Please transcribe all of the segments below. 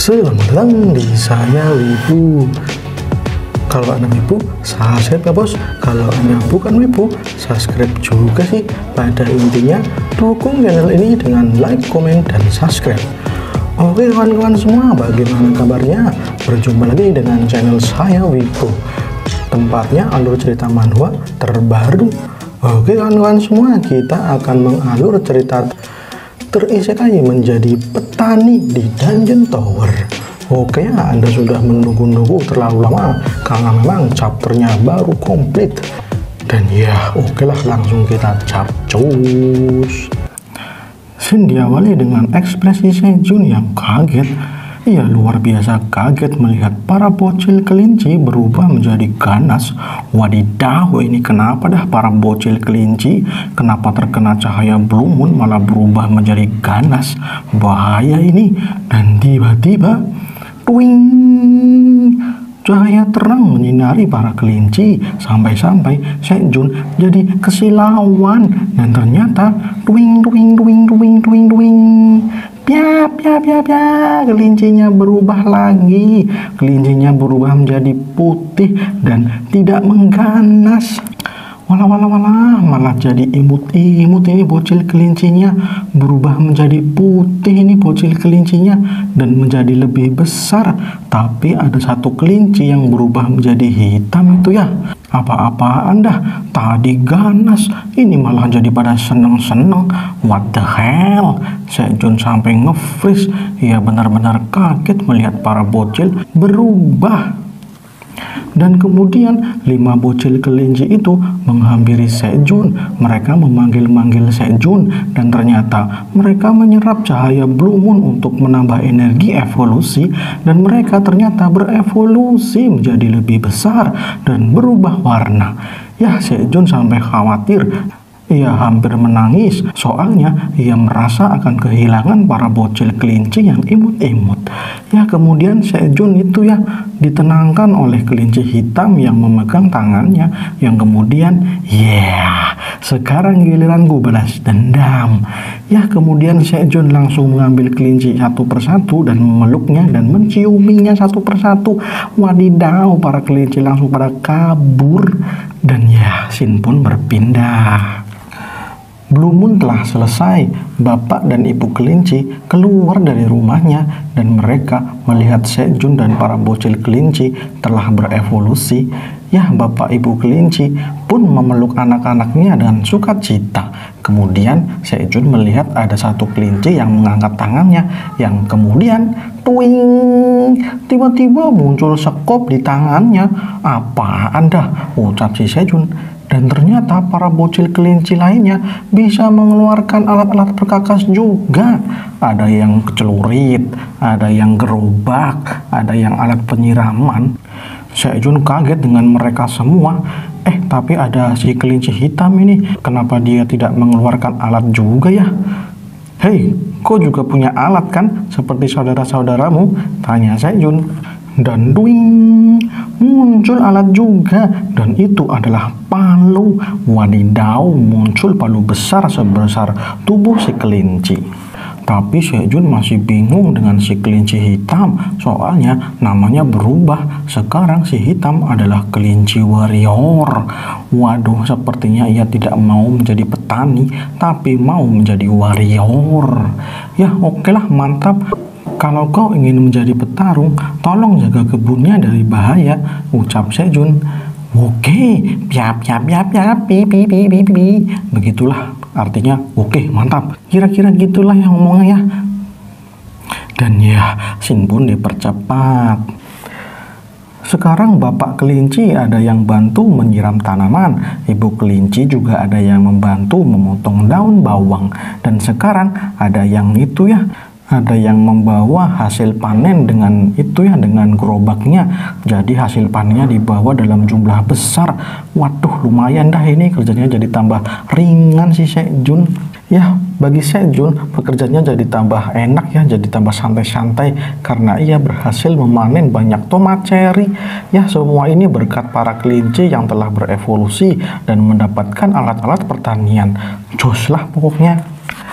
Selamat datang di Saya Wibu. Kalau Anda wibu, subscribe ya bos. Kalau Anda bukan wibu, subscribe juga sih. Pada intinya, dukung channel ini dengan like, komen, dan subscribe. Oke kawan-kawan semua, bagaimana kabarnya? Berjumpa lagi dengan channel Saya Wibu, tempatnya alur cerita manhwa terbaru. Oke kawan-kawan semua, kita akan mengalur cerita terisekai menjadi petani di Dungeon Tower. Oke ya, Anda sudah menunggu-nunggu terlalu lama karena memang chapternya baru komplit. Dan ya, oke lah, langsung kita capcus. Scene diawali dengan ekspresi Sejun yang kaget. Ia luar biasa kaget melihat para bocil kelinci berubah menjadi ganas. Wadidaw, ini kenapa dah para bocil kelinci? Kenapa terkena cahaya blue moon malah berubah menjadi ganas? Bahaya ini. Dan tiba-tiba, twing, cahaya terang menyinari para kelinci sampai-sampai Sejun jadi kesilauan. Dan ternyata twing, twing, twing, twing, twing, twing, pia, pia, pia, pia, kelincinya berubah lagi. Kelincinya berubah menjadi putih dan tidak mengganas. Walah, walah, walah, malah jadi imut-imut ini bocil kelincinya. Berubah menjadi putih ini bocil kelincinya dan menjadi lebih besar. Tapi ada satu kelinci yang berubah menjadi hitam itu ya. Apa-apaan dah, tadi ganas, ini malah jadi pada seneng-seneng. What the hell? Sejun sampai nge-freeze. Ia benar-benar kaget melihat para bocil berubah. Dan kemudian 5 bocil kelinci itu menghampiri Sejun. Mereka memanggil-manggil Sejun dan ternyata mereka menyerap cahaya blue moon untuk menambah energi evolusi, dan mereka ternyata berevolusi menjadi lebih besar dan berubah warna. Ya, Sejun sampai khawatir. Ia hampir menangis, soalnya ia merasa akan kehilangan para bocil kelinci yang imut-imut. Ya, kemudian Sejun itu ya ditenangkan oleh kelinci hitam yang memegang tangannya, yang kemudian, sekarang giliranku balas dendam. Ya, kemudian Sejun langsung mengambil kelinci satu persatu dan memeluknya dan menciuminya satu persatu. Wadidaw, para kelinci langsung pada kabur. Dan ya, scene pun berpindah. Blue moon telah selesai. Bapak dan ibu kelinci keluar dari rumahnya dan mereka melihat Sejun dan para bocil kelinci telah berevolusi. Ya, bapak ibu kelinci pun memeluk anak-anaknya dengan sukacita. Kemudian Sejun melihat ada satu kelinci yang mengangkat tangannya, yang kemudian twing, tiba-tiba muncul sekop di tangannya. Apaan dah, ucap si Sejun. Dan ternyata para bocil kelinci lainnya bisa mengeluarkan alat-alat perkakas juga. Ada yang celurit, ada yang gerobak, ada yang alat penyiraman. Sejun kaget dengan mereka semua. Tapi ada si kelinci hitam ini, kenapa dia tidak mengeluarkan alat juga ya? Hei, kau juga punya alat kan? Seperti saudara-saudaramu? Tanya Sejun. Dan duing, muncul alat juga, dan itu adalah palu. Wadidaw, muncul palu besar sebesar tubuh si kelinci. Tapi Sejun masih bingung dengan si kelinci hitam, soalnya namanya berubah. Sekarang si hitam adalah kelinci warrior. Waduh, sepertinya ia tidak mau menjadi petani, tapi mau menjadi warrior. Ya, oke lah, mantap. Kalau kau ingin menjadi petarung, tolong jaga kebunnya dari bahaya, ucap Sejun. Oke, piap piap piap piap pi pi pi pi pi. Begitulah artinya oke, mantap. Kira-kira gitulah yang ngomongnya ya. Dan ya, scene pun dipercepat. Sekarang bapak kelinci ada yang bantu menyiram tanaman, ibu kelinci juga ada yang membantu memotong daun bawang, dan sekarang ada yang itu ya, ada yang membawa hasil panen dengan itu ya, dengan gerobaknya. Jadi hasil panennya dibawa dalam jumlah besar. Waduh, lumayan dah ini, kerjanya jadi tambah ringan si Sejun. Ya, bagi Sejun pekerjaannya jadi tambah enak ya, jadi tambah santai-santai karena ia berhasil memanen banyak tomat cherry. Ya, semua ini berkat para kelinci yang telah berevolusi dan mendapatkan alat-alat pertanian. Jos lah pokoknya.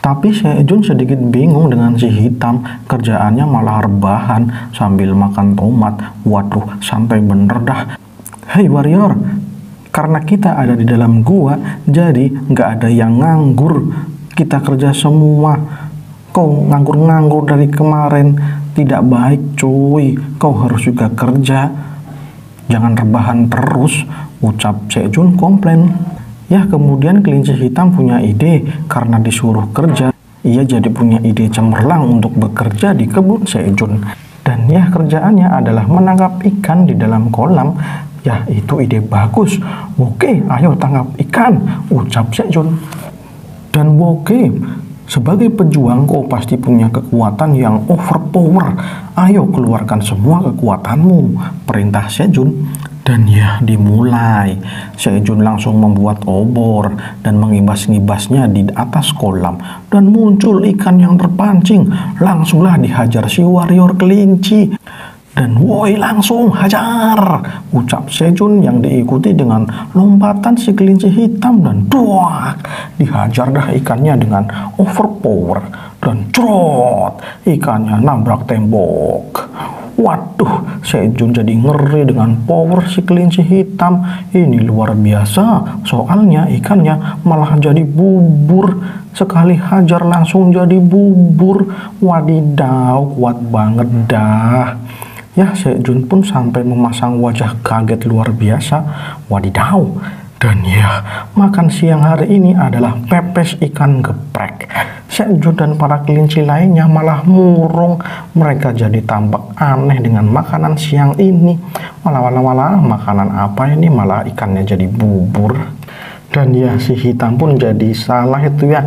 Tapi Sejun sedikit bingung dengan si hitam, kerjaannya malah rebahan sambil makan tomat. Waduh, santai bener dah. Hei warrior, karena kita ada di dalam gua, jadi nggak ada yang nganggur. Kita kerja semua. Kau nganggur-nganggur dari kemarin, tidak baik cuy. Kau harus juga kerja. Jangan rebahan terus, ucap Sejun komplain. Ya, kemudian kelinci hitam punya ide. Karena disuruh kerja, ia jadi punya ide cemerlang untuk bekerja di kebun Sejun. Dan ya, kerjaannya adalah menangkap ikan di dalam kolam. Ya, itu ide bagus. Oke, ayo tangkap ikan, ucap Sejun. Dan oke, sebagai pejuang kau pasti punya kekuatan yang overpower. Ayo keluarkan semua kekuatanmu, perintah Sejun. Dan ya, dimulai. Sejun langsung membuat obor dan mengibas-ngibasnya di atas kolam. Dan muncul ikan yang terpancing. Langsunglah dihajar si warrior kelinci. Dan woi, langsung hajar, ucap Sejun yang diikuti dengan lompatan si kelinci hitam. Dan duak, dihajar dah ikannya dengan overpower. Dan crot, ikannya nabrak tembok. Waduh, Sejun jadi ngeri dengan power si kelinci hitam. Ini luar biasa, soalnya ikannya malah jadi bubur. Sekali hajar langsung jadi bubur. Wadidaw, kuat banget dah. Ya, Sejun pun sampai memasang wajah kaget luar biasa. Wadidaw. Dan ya, makan siang hari ini adalah pepes ikan geprek. Sejun dan para kelinci lainnya malah murung. Mereka jadi tampak aneh dengan makanan siang ini. Walah, makanan apa ini? Malah ikannya jadi bubur. Dan ya, si hitam pun jadi salah itu ya.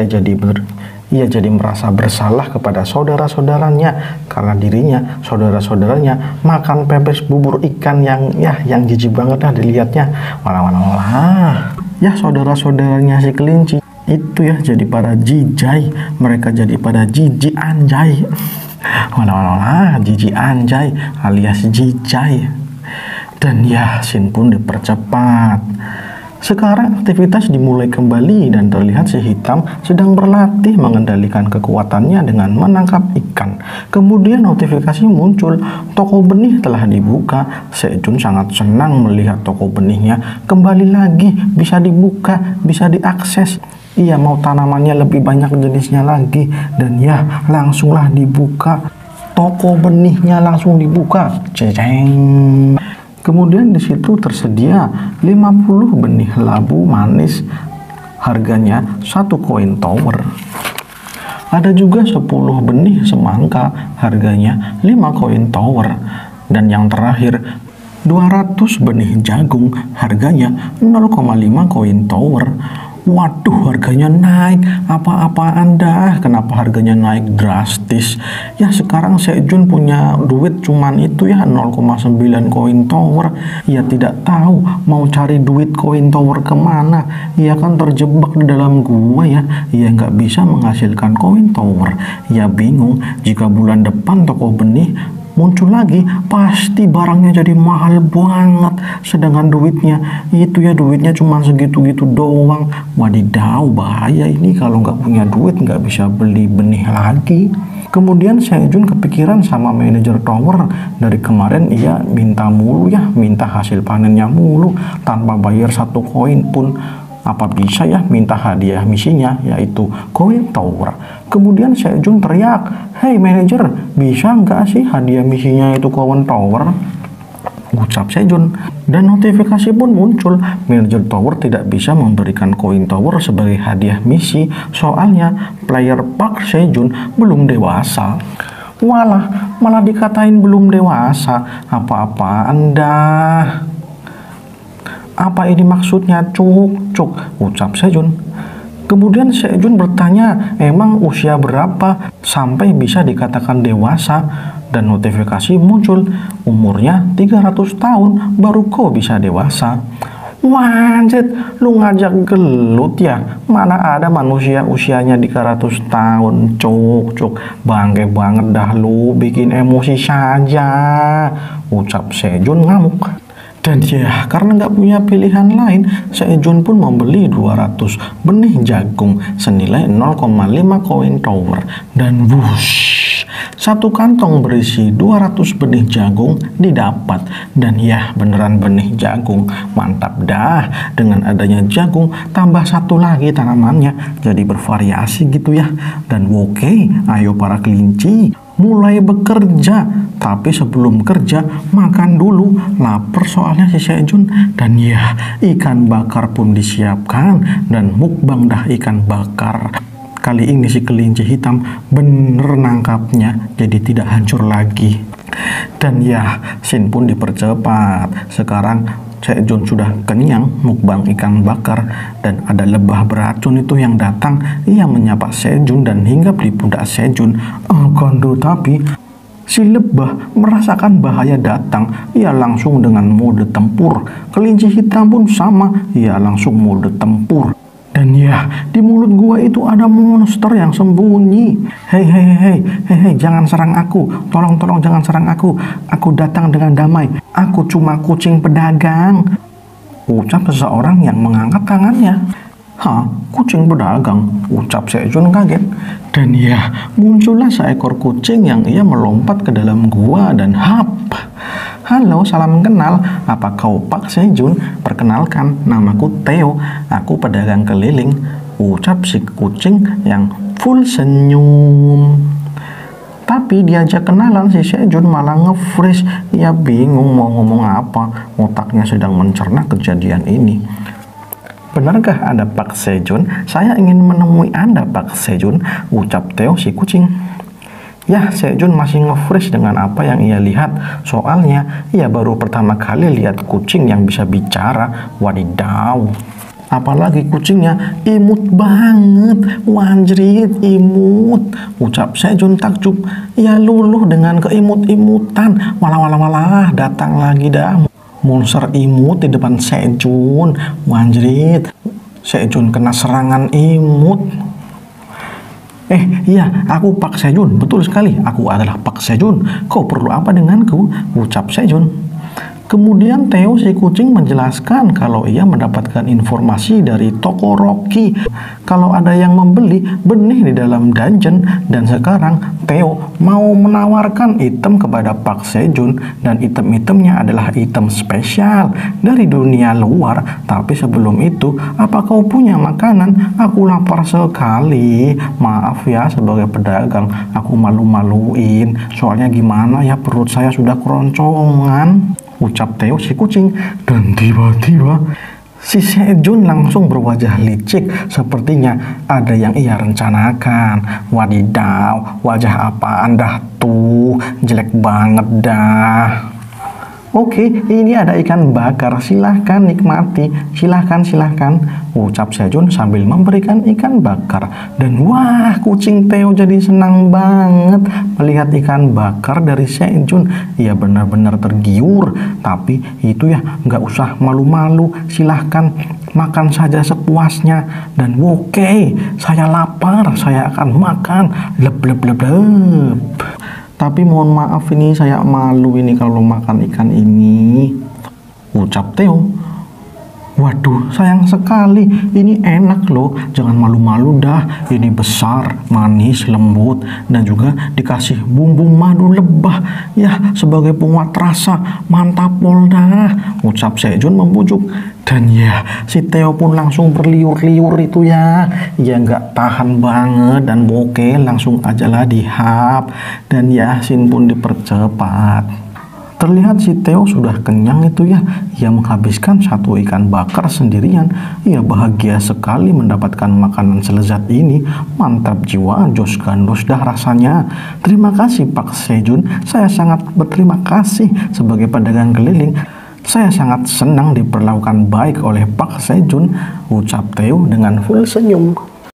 Ia jadi merasa bersalah kepada saudara-saudaranya karena dirinya, saudara-saudaranya makan pepes bubur ikan yang jijik banget dah dilihatnya. Walah. Ya, saudara-saudaranya si kelinci itu ya jadi pada jijai. Mereka jadi pada jijik anjay. Walah, jijik anjay alias jijai. Dan ya, scene pun dipercepat. Sekarang aktivitas dimulai kembali dan terlihat si hitam sedang berlatih mengendalikan kekuatannya dengan menangkap ikan. Kemudian notifikasi muncul, toko benih telah dibuka. Sejun sangat senang melihat toko benihnya kembali lagi bisa dibuka, bisa diakses. Ia mau tanamannya lebih banyak jenisnya lagi. Dan ya, langsunglah dibuka. Toko benihnya langsung dibuka. Ceng. Kemudian di situ tersedia 50 benih labu manis, harganya 1 koin tower. Ada juga 10 benih semangka, harganya 5 koin tower. Dan yang terakhir 200 benih jagung, harganya 0,5 koin tower. Waduh, harganya naik. Apa-apaan dah, kenapa harganya naik drastis? Ya, sekarang Sejun punya duit cuman itu ya, 0,9 koin tower. Ia tidak tahu mau cari duit koin tower kemana. Ia kan terjebak di dalam gua ya. Ia nggak bisa menghasilkan koin tower. Ia bingung jika bulan depan toko benih muncul lagi, pasti barangnya jadi mahal banget. Sedangkan duitnya cuma segitu-gitu doang. Wadidaw, bahaya ini kalau nggak punya duit, nggak bisa beli benih lagi. Kemudian Sejun kepikiran sama manajer tower. Dari kemarin ia minta hasil panennya mulu tanpa bayar 1 koin pun. Apa bisa ya minta hadiah misinya, yaitu koin tower. Kemudian Sejun teriak, "Hei manajer, bisa nggak sih hadiah misinya itu koin tower?" Ucap Sejun. Dan notifikasi pun muncul, manajer tower tidak bisa memberikan koin tower sebagai hadiah misi, soalnya player Park Sejun belum dewasa. Walah, malah dikatain belum dewasa. Apa-apaan dah. Apa ini maksudnya, cuk, ucap Sejun. Kemudian Sejun bertanya, emang usia berapa sampai bisa dikatakan dewasa? Dan notifikasi muncul, umurnya 300 tahun baru kau bisa dewasa. Wanjit, lu ngajak gelut ya? Mana ada manusia usianya 300 tahun, cuk, bangke banget dah lu, bikin emosi saja, ucap Sejun ngamuk. Dan ya, karena nggak punya pilihan lain, Sejun pun membeli 200 benih jagung senilai 0,5 koin tower. Dan wush, satu kantong berisi 200 benih jagung didapat. Dan ya, beneran benih jagung. Mantap dah, dengan adanya jagung, tambah satu lagi tanamannya, jadi bervariasi gitu ya. Dan oke, ayo para kelinci, mulai bekerja. Tapi sebelum kerja, makan dulu, lapar soalnya si Sejun. Dan ya, ikan bakar pun disiapkan. Dan mukbang dah ikan bakar. Kali ini si kelinci hitam bener nangkapnya, jadi tidak hancur lagi. Dan ya, scene pun dipercepat. Sekarang Sejun sudah kenyang mukbang ikan bakar, dan ada lebah beracun itu yang datang. Ia menyapa Sejun dan hinggap di pundak Sejun. Akan tetapi si lebah merasakan bahaya datang. Ia langsung dengan mode tempur. Kelinci hitam pun sama, ia langsung mode tempur. Dan ya, di mulut gua itu ada monster yang sembunyi. Hei, jangan serang aku. Tolong jangan serang aku. Aku datang dengan damai. Aku cuma kucing pedagang, ucap seseorang yang mengangkat tangannya. Hah, kucing pedagang? Ucap Sejun kaget. Dan ya, muncullah seekor kucing yang ia melompat ke dalam gua dan hap. Halo, salam kenal. Apa kau Pak Sejun? Perkenalkan, namaku Theo. Aku pedagang keliling. Ucap si kucing yang full senyum. Tapi diajak kenalan, si Sejun malah nge-freeze. Ia bingung mau ngomong apa. Otaknya sedang mencerna kejadian ini. Benarkah Anda Pak Sejun? Saya ingin menemui Anda Pak Sejun, ucap Theo si kucing. Ya, Sejun masih nge-freeze dengan apa yang ia lihat. Soalnya, ia baru pertama kali lihat kucing yang bisa bicara. Wadidaw. Apalagi kucingnya imut banget. Wanjrit, imut, ucap Sejun takjub. Ia luluh dengan keimut-imutan. Walah, datang lagi dah monster imut di depan Sejun. Wanjrit, Sejun kena serangan imut. Iya, aku Pak Sejun. Betul sekali, aku adalah Pak Sejun. Kau perlu apa denganku? Ucap Sejun. Kemudian Theo si kucing menjelaskan kalau ia mendapatkan informasi dari toko Rocky kalau ada yang membeli benih di dalam dungeon, dan sekarang Theo mau menawarkan item kepada Pak Sejun, dan item-itemnya adalah item spesial dari dunia luar. Tapi sebelum itu, apa kau punya makanan? Aku lapar sekali. Maaf ya, sebagai pedagang aku malu-maluin. Soalnya gimana ya, perut saya sudah keroncongan, ucap Theo si kucing. Dan tiba-tiba si Sejun langsung berwajah licik. Sepertinya ada yang ia rencanakan. Wadidaw, wajah apaan dah tuh? Jelek banget dah. Oke, ini ada ikan bakar, silahkan nikmati, silahkan, ucap Sejun sambil memberikan ikan bakar. Dan wah, kucing Theo jadi senang banget melihat ikan bakar dari Sejun. Ia benar-benar tergiur. Tapi itu ya, nggak usah malu-malu, silahkan makan saja sepuasnya. Dan oke, saya lapar, saya akan makan. Leb. Tapi mohon maaf, ini saya malu ini kalau makan ikan ini, ucap Theo. Waduh, sayang sekali, ini enak loh, jangan malu-malu dah. Ini besar, manis, lembut, dan juga dikasih bumbu madu lebah. Ya, sebagai penguat rasa, mantap dah, ucap Sejun membujuk. Dan ya, si Theo pun langsung berliur-liur itu ya. Ia nggak tahan banget dan boke langsung aja lah dihap. Dan ya, scene pun dipercepat. Terlihat si Theo sudah kenyang itu ya. Ia menghabiskan satu ikan bakar sendirian. Ia bahagia sekali mendapatkan makanan selezat ini. Mantap jiwa, jos gandos dah rasanya. Terima kasih Pak Sejun. Saya sangat berterima kasih sebagai pedagang keliling. Saya sangat senang diperlakukan baik oleh Pak Sejun, ucap Theo dengan full senyum.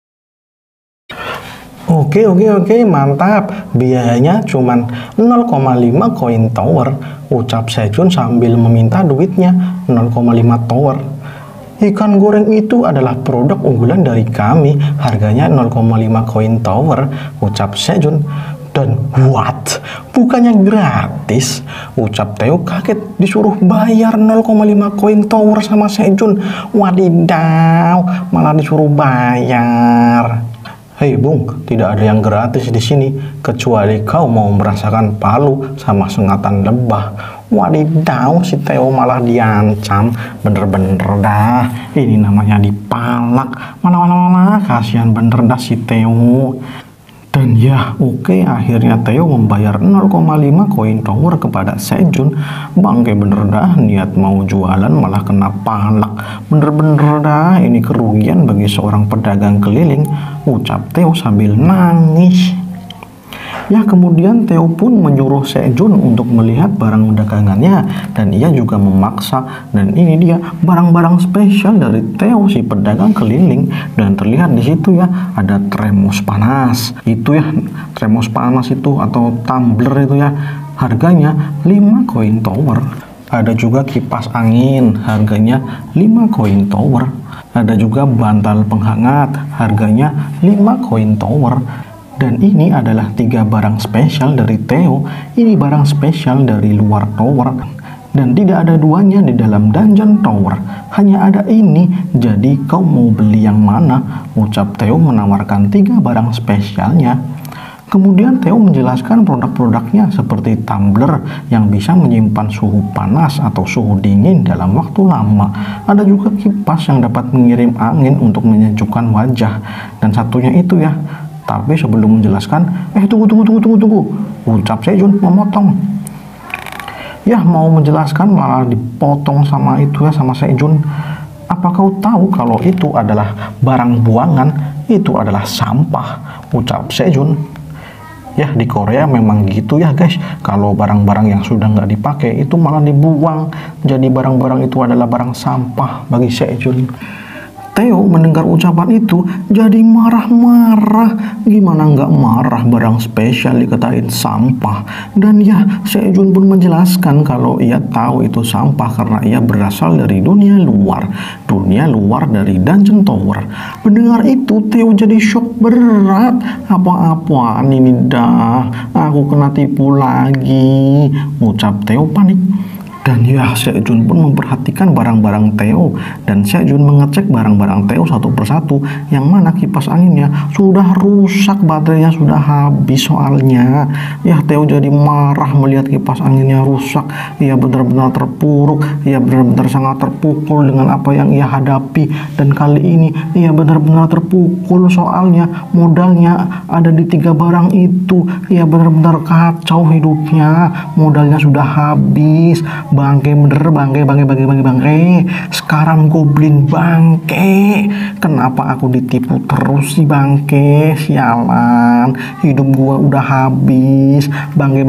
Oke, mantap. Biayanya cuma 0,5 koin tower, ucap Sejun sambil meminta duitnya. 0,5 tower. Ikan goreng itu adalah produk unggulan dari kami. Harganya 0,5 koin tower, ucap Sejun. Dan what? Bukannya gratis? Ucap Theo kaget disuruh bayar 0,5 koin tower sama Sejun. Wadidaw, malah disuruh bayar. Hei Bung, tidak ada yang gratis di sini kecuali kau mau merasakan palu sama sengatan lebah. Wadidaw, si Theo malah diancam. Bener-bener dah, ini namanya dipalak. Malah kasihan bener dah si Theo. Dan ya oke, akhirnya Theo membayar 0,5 koin tower kepada Sejun. Bangke bener dah, niat mau jualan malah kena palak. Bener-bener dah, ini kerugian bagi seorang pedagang keliling, ucap Theo sambil nangis. Ya kemudian Theo pun menyuruh Sejun untuk melihat barang dagangannya, dan ia juga memaksa. Dan ini dia barang-barang spesial dari Theo si pedagang keliling. Dan terlihat di situ ya ada termos panas. Itu ya termos panas itu atau tumbler itu ya, harganya 5 koin tower. Ada juga kipas angin, harganya 5 koin tower. Ada juga bantal penghangat, harganya 5 koin tower. Dan ini adalah 3 barang spesial dari Theo. Ini barang spesial dari luar tower. Dan tidak ada duanya di dalam dungeon tower. Hanya ada ini. Jadi kau mau beli yang mana? Ucap Theo menawarkan 3 barang spesialnya. Kemudian Theo menjelaskan produk-produknya seperti tumbler yang bisa menyimpan suhu panas atau suhu dingin dalam waktu lama. Ada juga kipas yang dapat mengirim angin untuk menyejukkan wajah. Dan satunya itu ya. Tapi sebelum menjelaskan, tunggu, ucap Sejun memotong. Ya mau menjelaskan malah dipotong sama itu ya, sama Sejun. Apa kau tahu kalau itu adalah barang buangan? Itu adalah sampah, ucap Sejun. Ya di Korea memang gitu ya guys, kalau barang-barang yang sudah nggak dipakai itu malah dibuang. Jadi barang-barang itu adalah barang sampah bagi Sejun. Theo mendengar ucapan itu jadi marah-marah. Gimana nggak marah, barang spesial dikatain sampah. Dan ya Sejun pun menjelaskan kalau ia tahu itu sampah karena ia berasal dari dunia luar dari dungeon tower. Mendengar itu Theo jadi shock berat. Apa-apaan ini dah, aku kena tipu lagi, ucap Theo panik. Dan ya Sejun pun memperhatikan barang-barang Theo, dan Sejun mengecek barang-barang Theo satu persatu, yang mana kipas anginnya sudah rusak, baterainya sudah habis soalnya. Ya Theo jadi marah melihat kipas anginnya rusak. Ia benar-benar terpuruk, ia benar-benar sangat terpukul dengan apa yang ia hadapi. Dan kali ini ia benar-benar terpukul soalnya modalnya ada di 3 barang itu. Ia benar-benar kacau hidupnya, modalnya sudah habis. Bangke bener, bangke. Sekarang goblin bangke. Kenapa aku ditipu terus sih bangke? Sialan, hidup gua udah habis. Bangke.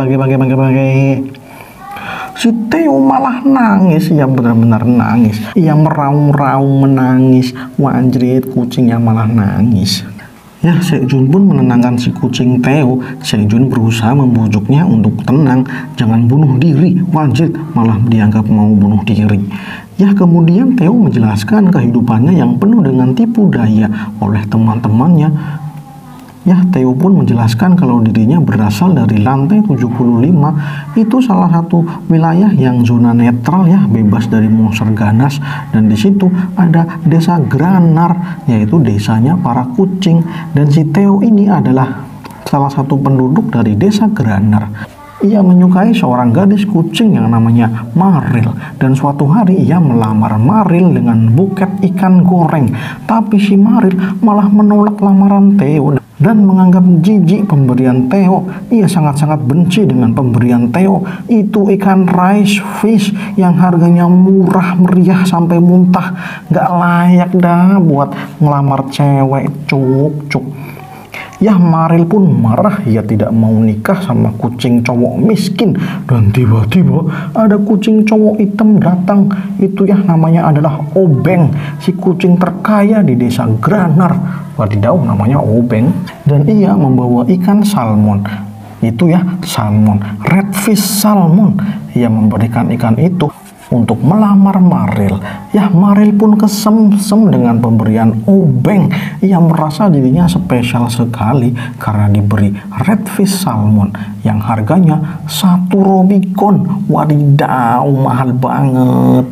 Si Theo malah nangis, ia benar-benar nangis. Ia meraung-raung menangis. Wanjrit, kucingnya malah nangis. Ya, Sejun pun menenangkan si kucing Theo. Sejun berusaha membujuknya untuk tenang, jangan bunuh diri. Wajib malah dianggap mau bunuh diri. Ya, kemudian Theo menjelaskan kehidupannya yang penuh dengan tipu daya oleh teman-temannya. Ya, Theo pun menjelaskan kalau dirinya berasal dari lantai 75. Itu salah satu wilayah yang zona netral ya, bebas dari monster ganas. Dan di situ ada desa Granar, yaitu desanya para kucing. Dan si Theo ini adalah salah satu penduduk dari desa Granar. Ia menyukai seorang gadis kucing yang namanya Maril. Dan suatu hari ia melamar Maril dengan buket ikan goreng. Tapi si Maril malah menolak lamaran Theo dan menganggap jijik pemberian Theo. Ia sangat-sangat benci dengan pemberian Theo. Itu ikan rice fish yang harganya murah meriah sampai muntah. Gak layak dah buat ngelamar cewek, cuk. Ya, Maril pun marah. Ia tidak mau nikah sama kucing cowok miskin. Dan tiba-tiba ada kucing cowok hitam datang. Itu ya namanya adalah Obeng, si kucing terkaya di desa Granar. Wadidaw, namanya Obeng. Dan ia membawa ikan salmon. Itu ya salmon, redfish salmon. Ia memberikan ikan itu untuk melamar Maril. Ya, Maril pun kesemsem dengan pemberian obeng. Ia merasa dirinya spesial sekali karena diberi redfish salmon yang harganya 1 Rubicon. Wadidaw, mahal banget.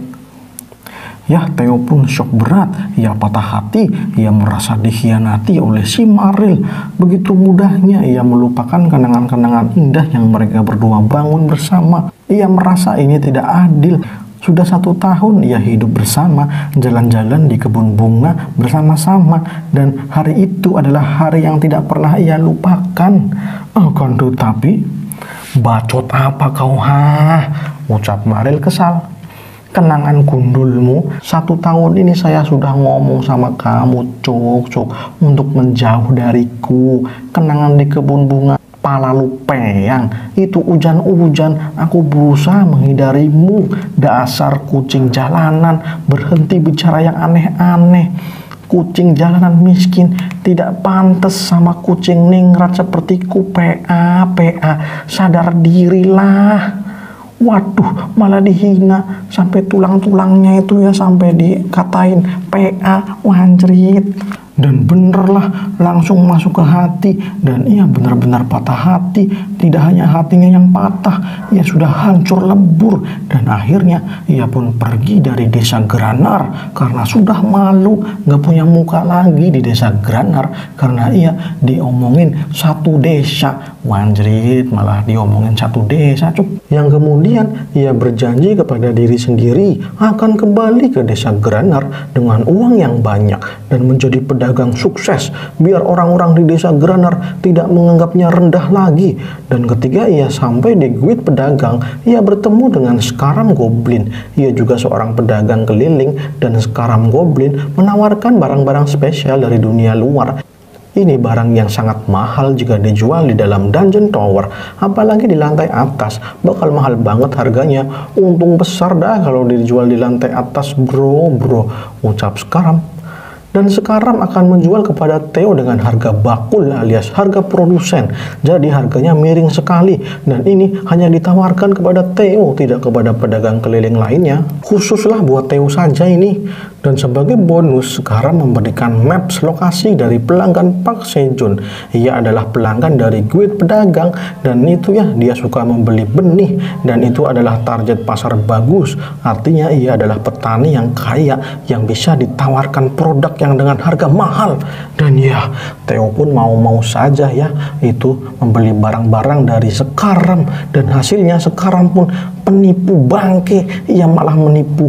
Ya, Theo pun shock berat. Ia patah hati. Ia merasa dikhianati oleh si Maril. Begitu mudahnya ia melupakan kenangan-kenangan indah yang mereka berdua bangun bersama. Ia merasa ini tidak adil. Sudah 1 tahun ia hidup bersama, jalan-jalan di kebun bunga bersama-sama, dan hari itu adalah hari yang tidak pernah ia lupakan. Akan tetapi, bacot apa kau, ucap Maril kesal. Kenangan gundulmu, 1 tahun ini saya sudah ngomong sama kamu, Cuk, untuk menjauh dariku. Kenangan di kebun bunga pala lupeang, itu hujan-hujan, aku berusaha menghindarimu. Dasar kucing jalanan, berhenti bicara yang aneh-aneh. Kucing jalanan miskin tidak pantas sama kucing ningrat sepertiku. PA, sadar dirilah. Waduh, malah dihina sampai tulang-tulangnya itu ya, sampai dikatain PA, wanjrit. Dan benerlah, langsung masuk ke hati, dan ia benar-benar patah hati. Tidak hanya hatinya yang patah, ia sudah hancur lebur. Dan akhirnya ia pun pergi dari desa Granar karena sudah malu, gak punya muka lagi di desa Granar karena ia diomongin 1 desa. Wanjrit, malah diomongin 1 desa, Cuk. Yang kemudian ia berjanji kepada diri sendiri akan kembali ke desa Granar dengan uang yang banyak dan menjadi pedagang sukses, biar orang-orang di desa Granar tidak menganggapnya rendah lagi. Dan ketika ia sampai di guild pedagang, ia bertemu dengan Scaram Goblin. Ia juga seorang pedagang keliling, dan Scaram Goblin menawarkan barang-barang spesial dari dunia luar. Ini barang yang sangat mahal jika dijual di dalam Dungeon Tower, apalagi di lantai atas, bakal mahal banget harganya. Untung besar dah kalau dijual di lantai atas, bro, ucap Scaram. Dan Scaram akan menjual kepada Theo dengan harga bakul alias harga produsen. Jadi harganya miring sekali, dan ini hanya ditawarkan kepada Theo, tidak kepada pedagang keliling lainnya. Khususlah buat Theo saja ini. Dan sebagai bonus, Scaram memberikan maps lokasi dari pelanggan Park Sejun. Ia adalah pelanggan dari guild pedagang, dan itu ya, dia suka membeli benih, dan itu adalah target pasar bagus. Artinya ia adalah petani yang kaya, yang bisa ditawarkan produk yang dengan harga mahal. Dan ya, Theo pun mau-mau saja ya, itu membeli barang-barang dari Scaram. Dan hasilnya Scaram pun penipu bangke. Ia malah menipu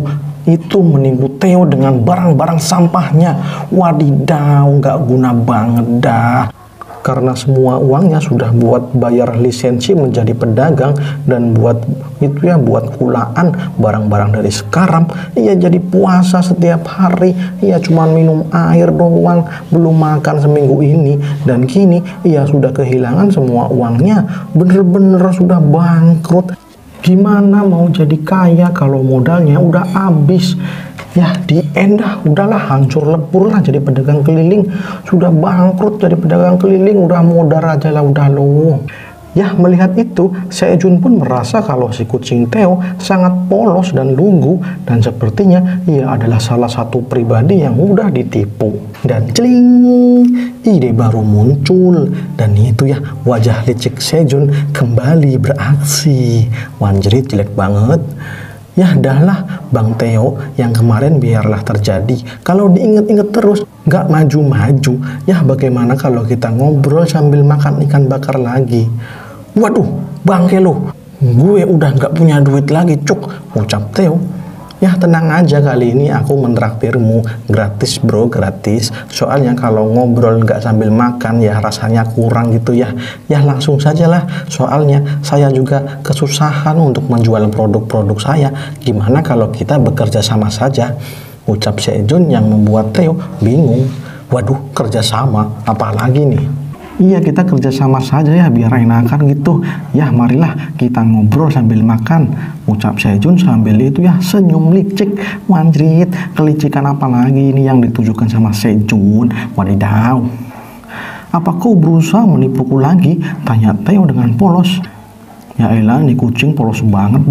Theo dengan barang-barang sampahnya. Wadidaw, gak guna banget dah. Karena semua uangnya sudah buat bayar lisensi menjadi pedagang dan buat itu ya, buat kulaan barang-barang dari Scaram. Ia jadi puasa setiap hari. Ia cuma minum air doang, belum makan seminggu ini. Dan kini ia sudah kehilangan semua uangnya. Bener-bener sudah bangkrut. Gimana mau jadi kaya kalau modalnya udah habis? Ya, di endah, udahlah, hancur lebur lah jadi pedagang keliling. Sudah bangkrut jadi pedagang keliling, udah modal aja lah, udah lo. Ya, melihat itu, Sejun pun merasa kalau si kucing Theo sangat polos dan lugu, dan sepertinya ia adalah salah satu pribadi yang mudah ditipu. Dan celing, ide baru muncul, dan itu ya, wajah licik Sejun kembali beraksi. Wanjrit, jelek banget. Ya dahlah, Bang Theo, yang kemarin biarlah terjadi. Kalau diinget-inget terus, gak maju-maju. Ya bagaimana kalau kita ngobrol sambil makan ikan bakar lagi? Waduh, bangke lo, gue udah gak punya duit lagi, Cuk, ucap Theo. Ya tenang aja, kali ini aku mentraktirmu gratis, bro, gratis. Soalnya kalau ngobrol nggak sambil makan ya rasanya kurang gitu ya. Ya langsung sajalah, soalnya saya juga kesusahan untuk menjual produk-produk saya. Gimana kalau kita bekerja sama saja? Ucap Sejun yang membuat Theo bingung. Waduh, kerjasama apalagi nih? Iya, kita kerjasama saja ya biar enakan gitu. Ya marilah kita ngobrol sambil makan, ucap Sejun sambil itu ya senyum licik. Wanjrit, kelicikan apa lagi ini yang ditujukan sama Sejun? Wadidaw, apa kau berusaha menipuku lagi? Tanya Theo dengan polos. Ya elah, ini kucing polos banget dah.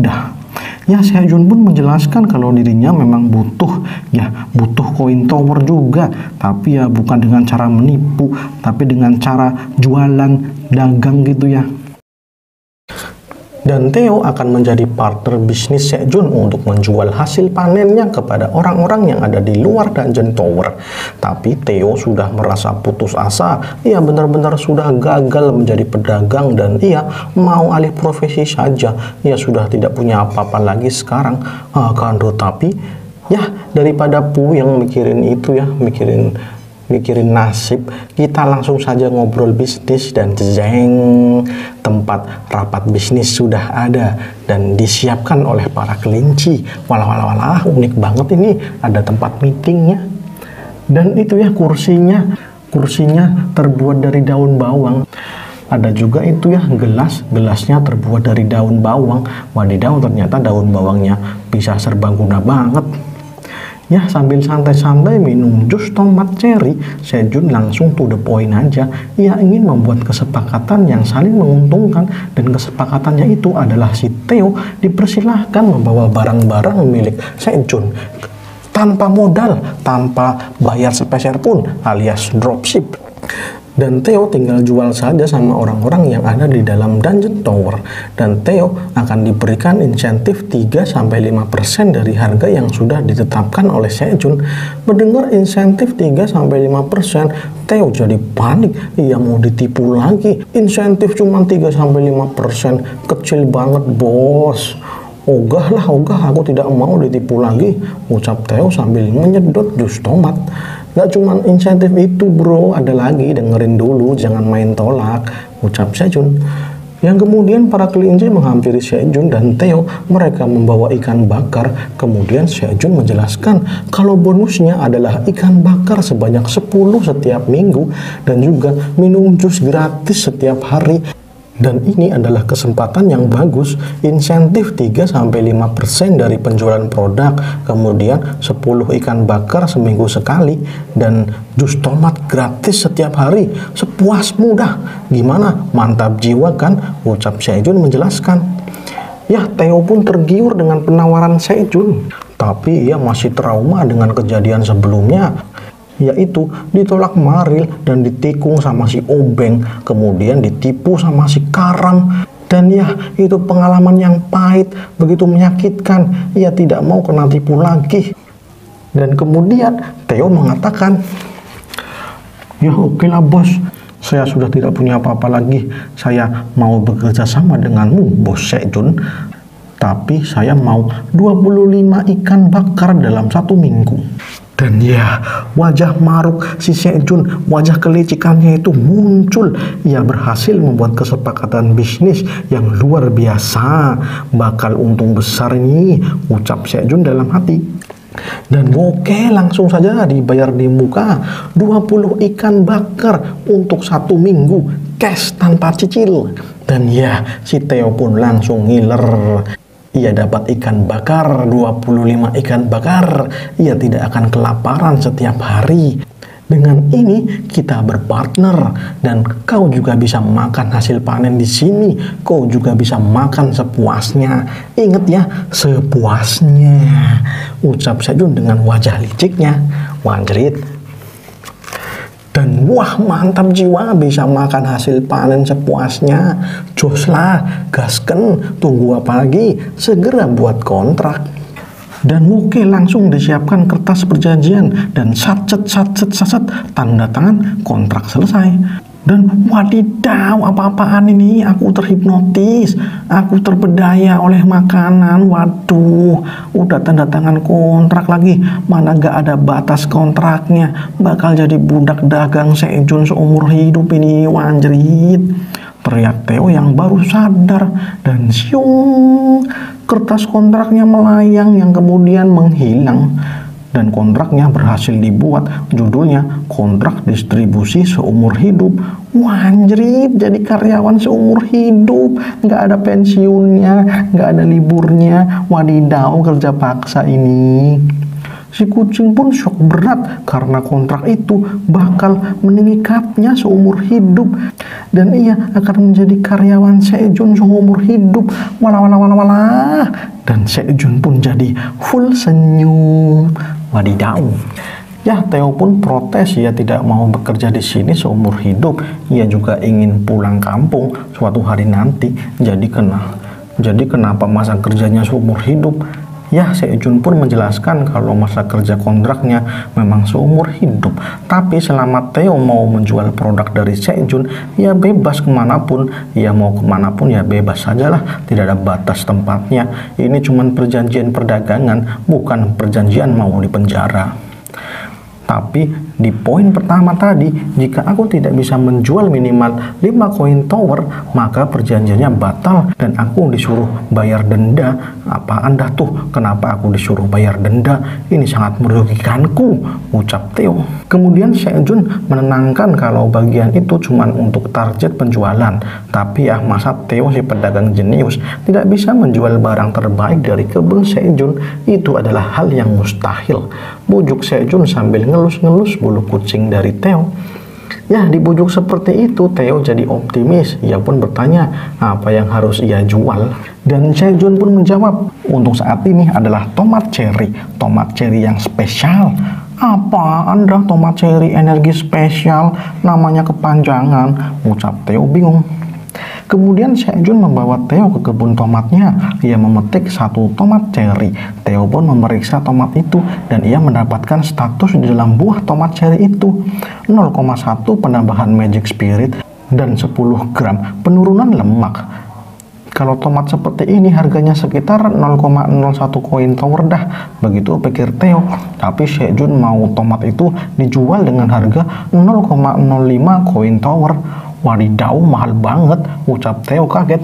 Ya, Sejun pun menjelaskan kalau dirinya memang butuh koin tower juga, tapi ya bukan dengan cara menipu, tapi dengan cara jualan dagang gitu ya. Dan Theo akan menjadi partner bisnis Sejun untuk menjual hasil panennya kepada orang-orang yang ada di luar Dungeon Tower. Tapi Theo sudah merasa putus asa, ia benar-benar sudah gagal menjadi pedagang dan ia mau alih profesi saja. Ia sudah tidak punya apa-apa lagi sekarang. Tapi ya daripada yang mikirin itu ya, mikirin nasib, kita langsung saja ngobrol bisnis dan jeng, tempat rapat bisnis sudah ada dan disiapkan oleh para kelinci. Walah, unik banget ini, ada tempat meetingnya. Dan itu ya kursinya terbuat dari daun bawang. Ada juga itu ya gelasnya terbuat dari daun bawang. Wadidaw, ternyata daun bawangnya bisa serbaguna banget. Ya, sambil santai-santai minum jus tomat cherry, Sejun langsung to the point aja. Ia ingin membuat kesepakatan yang saling menguntungkan, dan kesepakatannya itu adalah si Theo dipersilahkan membawa barang-barang milik Sejun tanpa modal, tanpa bayar sepeser pun, alias dropship. Dan Theo tinggal jual saja sama orang-orang yang ada di dalam Dungeon Tower. Dan Theo akan diberikan insentif 3-5% dari harga yang sudah ditetapkan oleh Sejun. Mendengar insentif 3-5%, Theo jadi panik. Ia mau ditipu lagi. Insentif cuma 3-5%, kecil banget bos. Ogah, aku tidak mau ditipu lagi, ucap Theo sambil menyedot jus tomat. Gak cuma insentif itu bro, ada lagi, dengerin dulu, jangan main tolak, ucap Sejun. Yang kemudian para kelinci menghampiri Sejun dan Theo. Mereka membawa ikan bakar. Kemudian Sejun menjelaskan kalau bonusnya adalah ikan bakar sebanyak 10 setiap minggu dan juga minum jus gratis setiap hari. Dan ini adalah kesempatan yang bagus, insentif 3-5% dari penjualan produk, kemudian 10 ikan bakar seminggu sekali, dan jus tomat gratis setiap hari, sepuasmu dah. Gimana? Mantap jiwa kan? Ucap Sejun menjelaskan. Ya, Theo pun tergiur dengan penawaran Sejun, tapi ia masih trauma dengan kejadian sebelumnya, yaitu ditolak Maril dan ditikung sama si Obeng, kemudian ditipu sama si Karam. Dan ya, itu pengalaman yang pahit, begitu menyakitkan. Ia tidak mau kena tipu lagi. Dan kemudian Theo mengatakan, ya oke lah bos, saya sudah tidak punya apa-apa lagi. Saya mau bekerja sama denganmu bos Sejun, tapi saya mau 25 ikan bakar dalam 1 minggu. Dan ya, wajah maruk si Sejun, wajah kelicikannya itu muncul. Ia berhasil membuat kesepakatan bisnis yang luar biasa. Bakal untung besar ini, ucap Sejun dalam hati. Dan oke, langsung saja dibayar di muka. 20 ikan bakar untuk 1 minggu, cash tanpa cicil. Dan ya, si Theo pun langsung ngiler. Ia dapat ikan bakar, 25 ikan bakar. Ia tidak akan kelaparan setiap hari. Dengan ini kita berpartner dan kau juga bisa makan hasil panen di sini. Kau juga bisa makan sepuasnya. Ingat ya, sepuasnya, ucap Sejun dengan wajah liciknya. Wanjerit. Dan wah, mantap jiwa, bisa makan hasil panen sepuasnya. Jos lah, gasken, tunggu apa lagi, segera buat kontrak. Dan oke, langsung disiapkan kertas perjanjian dan sacet, tanda tangan, kontrak selesai. Dan wadidaw, apa-apaan ini, aku terhipnotis, aku terpedaya oleh makanan. Waduh, udah tanda tangan kontrak lagi, mana gak ada batas kontraknya. Bakal jadi budak dagang Sejun seumur hidup ini, wanjerit, teriak Theo yang baru sadar. Dan siung, kertas kontraknya melayang yang kemudian menghilang. Dan kontraknya berhasil dibuat, judulnya kontrak distribusi seumur hidup. Wanjrit, jadi karyawan seumur hidup, nggak ada pensiunnya, nggak ada liburnya. Wadidaw, kerja paksa ini. Si kucing pun shock berat karena kontrak itu bakal meningkatnya seumur hidup dan ia akan menjadi karyawan Sejun seumur hidup. Walah walah walah walah. Dan Sejun pun jadi full senyum. Wadidaw. Ya, Theo pun protes, ia tidak mau bekerja di sini seumur hidup. Ia juga ingin pulang kampung suatu hari nanti. Jadi kenapa masa kerjanya seumur hidup? Ya, Sejun pun menjelaskan kalau masa kerja kontraknya memang seumur hidup. Tapi selama Theo mau menjual produk dari Sejun, ia bebas kemanapun. Ia mau kemanapun ya bebas sajalah, tidak ada batas tempatnya. Ini cuma perjanjian perdagangan, bukan perjanjian mau dipenjara. Tapi di poin pertama tadi, jika aku tidak bisa menjual minimal 5 koin tower, maka perjanjiannya batal dan aku disuruh bayar denda. Apa Anda tuh? Kenapa aku disuruh bayar denda? Ini sangat merugikanku, ucap Theo. Kemudian Sejun menenangkan kalau bagian itu cuma untuk target penjualan. Tapi ya masa Theo si pedagang jenius tidak bisa menjual barang terbaik dari kebun Sejun? Itu adalah hal yang mustahil. Bujuk Sejun sambil ngelus-ngelus bulu kucing dari Theo. Ya, dibujuk seperti itu, Theo jadi optimis. Ia pun bertanya apa yang harus ia jual. Dan Sejun pun menjawab, untuk saat ini adalah tomat cherry yang spesial. Apa Anda tomat cherry energi spesial? Namanya kepanjangan, ucap Theo bingung. Kemudian Sejun membawa Theo ke kebun tomatnya. Ia memetik 1 tomat cherry. Theo pun memeriksa tomat itu dan ia mendapatkan status di dalam buah tomat cherry itu 0,1 penambahan magic spirit dan 10 gram penurunan lemak. Kalau tomat seperti ini harganya sekitar 0,01 koin tower dah, begitu pikir Theo. Tapi Sejun mau tomat itu dijual dengan harga 0,05 koin tower. Wadidaw, mahal banget, ucap Theo kaget.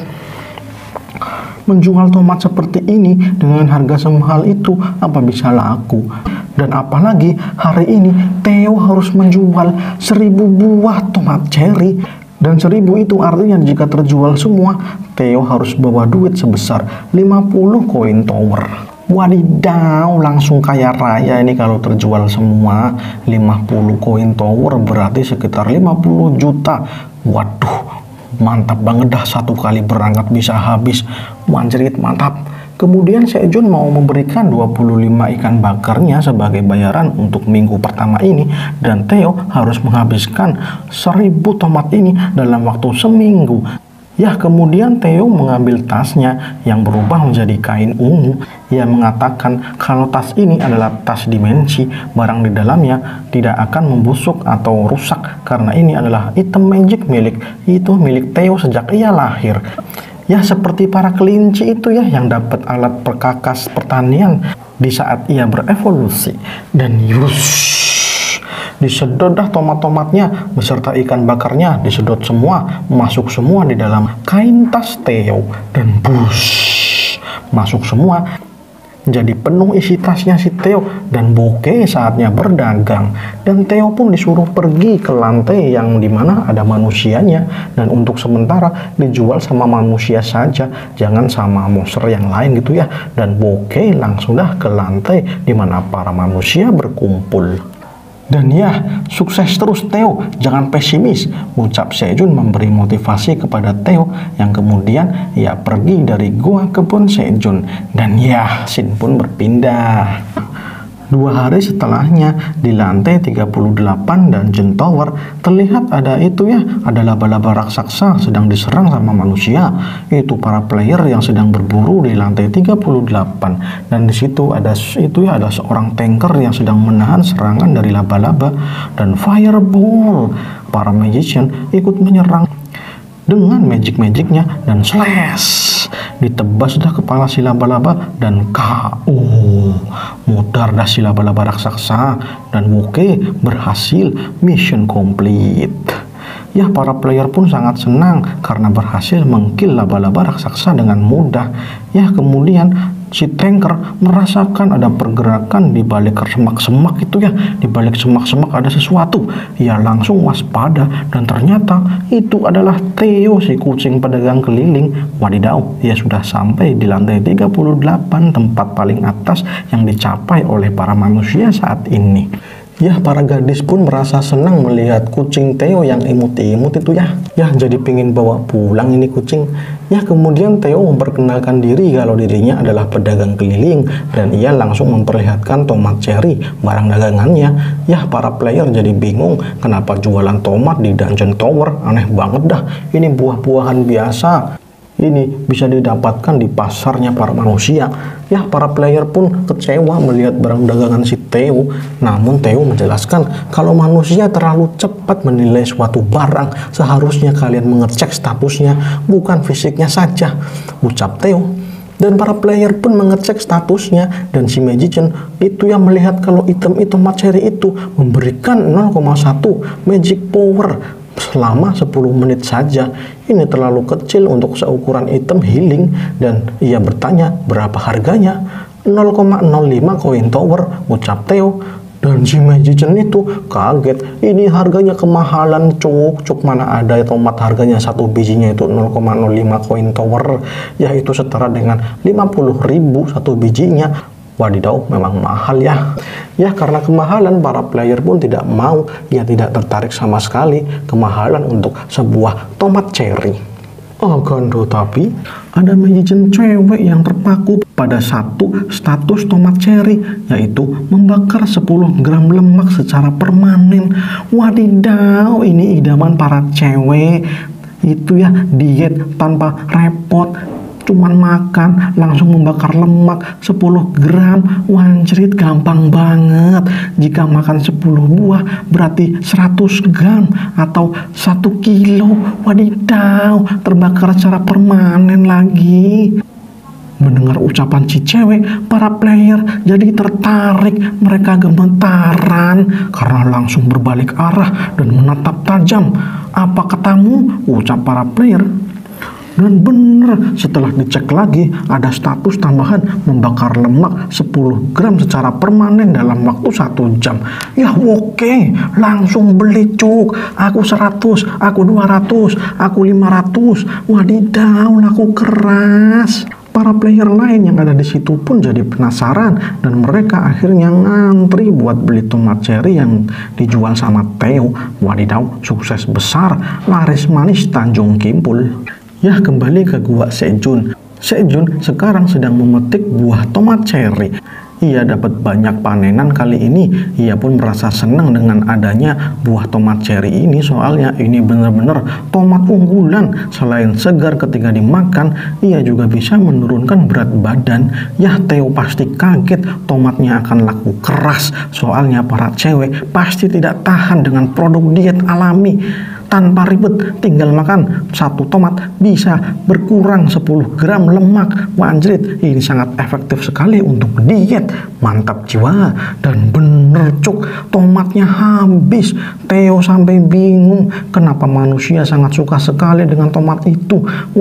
Menjual tomat seperti ini dengan harga semahal itu, apa bisa laku? Dan apalagi hari ini Theo harus menjual 1000 buah tomat cherry. Dan 1000 itu artinya jika terjual semua, Theo harus bawa duit sebesar 50 koin tower. Wadidaw, langsung kaya raya ini kalau terjual semua. 50 koin tower berarti sekitar 50 juta. Waduh, mantap banget dah, 1 kali berangkat bisa habis. Manjrit, mantap. Kemudian Sejun mau memberikan 25 ikan bakarnya sebagai bayaran untuk minggu pertama ini. Dan Theo harus menghabiskan 1000 tomat ini dalam waktu seminggu. Ya, kemudian Theo mengambil tasnya yang berubah menjadi kain ungu. Ia mengatakan kalau tas ini adalah tas dimensi, barang di dalamnya tidak akan membusuk atau rusak karena ini adalah item magic milik Theo sejak ia lahir. Ya, seperti para kelinci itu ya yang dapat alat perkakas pertanian di saat ia berevolusi. Dan disedot dah tomat-tomatnya beserta ikan bakarnya, disedot semua, masuk semua di dalam kain tas Theo dan masuk semua. Jadi penuh isi tasnya si Theo dan bokeh saatnya berdagang. Dan Theo pun disuruh pergi ke lantai yang dimana ada manusianya dan untuk sementara dijual sama manusia saja, jangan sama monster yang lain gitu ya. Dan bokeh langsung dah ke lantai dimana para manusia berkumpul. Dan ya, sukses terus Theo, jangan pesimis, ucap Sejun memberi motivasi kepada Theo yang kemudian ia pergi dari gua kebun Sejun. Dan ya, scene pun berpindah. 2 hari setelahnya di lantai 38 Dungeon Tower terlihat ada laba-laba raksasa sedang diserang sama manusia. Itu para player yang sedang berburu di lantai 38 dan di situ ada seorang tanker yang sedang menahan serangan dari laba-laba dan fireball. Para magician ikut menyerang dengan magicnya dan slash, ditebas dah kepala si laba-laba dan KO, mudar dah si laba-laba raksasa dan Woke berhasil, mission complete. Ya, para player pun sangat senang karena berhasil mengkill laba-laba raksasa dengan mudah. Ya, kemudian si tanker merasakan ada pergerakan di balik semak-semak itu ya. Di balik semak-semak ada sesuatu. Ia langsung waspada dan ternyata itu adalah Theo, si kucing pedagang keliling. Wadidaw, ia sudah sampai di lantai 38, tempat paling atas yang dicapai oleh para manusia saat ini. Ya, para gadis pun merasa senang melihat kucing Theo yang imut-imut itu ya. Ya, jadi pingin bawa pulang ini kucing. Ya, kemudian Theo memperkenalkan diri kalau dirinya adalah pedagang keliling dan ia langsung memperlihatkan tomat cherry, barang dagangannya. Ya, para player jadi bingung kenapa jualan tomat di Dungeon Tower, aneh banget dah. Ini buah-buahan biasa. Ini bisa didapatkan di pasarnya para manusia. Ya, para player pun kecewa melihat barang dagangan si Theo. Namun Theo menjelaskan kalau manusia terlalu cepat menilai suatu barang. Seharusnya kalian mengecek statusnya, bukan fisiknya saja, ucap Theo. Dan para player pun mengecek statusnya, dan si magician itu yang melihat kalau item-item materi itu memberikan 0,1 magic power selama 10 menit saja. Ini terlalu kecil untuk seukuran item healing, dan ia bertanya berapa harganya. 0,05 koin tower, ucap Theo. Dan si magician itu kaget, ini harganya kemahalan cuk, mana ada tomat harganya satu bijinya itu 0,05 koin tower, yaitu setara dengan 50.000 satu bijinya. Wadidaw, memang mahal ya. Ya, karena kemahalan para player pun tidak mau, ia tidak tertarik sama sekali kemahalan untuk sebuah tomat cherry. Akan tetapi ada magician cewek yang terpaku pada satu status tomat cherry, yaitu membakar 10 gram lemak secara permanen. Wadidaw, ini idaman para cewek itu ya, diet tanpa repot, cuman makan langsung membakar lemak 10 gram. Wanjrit, gampang banget. Jika makan 10 buah berarti 100 gram atau 1 kilo. Wadidaw, terbakar secara permanen lagi. Mendengar ucapan si cewek, para player jadi tertarik. Mereka gemetaran karena langsung berbalik arah dan menatap tajam. Apa katamu? Ucap para player. Dan bener, setelah dicek lagi ada status tambahan membakar lemak 10 gram secara permanen dalam waktu 1 jam. Ya oke, langsung beli cuk. Aku 100, aku 200, aku 500. Wadidaw, laku keras. Para player lain yang ada di situ pun jadi penasaran dan mereka akhirnya ngantri buat beli tomat cherry yang dijual sama Theo. Wadidaw, sukses besar, laris manis Tanjung Kimpul. Ya, kembali ke gua Sejun. Sejun sekarang sedang memetik buah tomat cherry. Ia dapat banyak panenan kali ini. Ia pun merasa senang dengan adanya buah tomat cherry ini, soalnya ini benar-benar tomat unggulan. Selain segar ketika dimakan, ia juga bisa menurunkan berat badan. Ya, Theo pasti kaget tomatnya akan laku keras, soalnya para cewek pasti tidak tahan dengan produk diet alami. Tanpa ribet, tinggal makan satu tomat bisa berkurang 10 gram lemak. Wanjrit, ini sangat efektif sekali untuk diet. Mantap jiwa. Dan bener cuk, tomatnya habis. Theo sampai bingung kenapa manusia sangat suka sekali dengan tomat itu.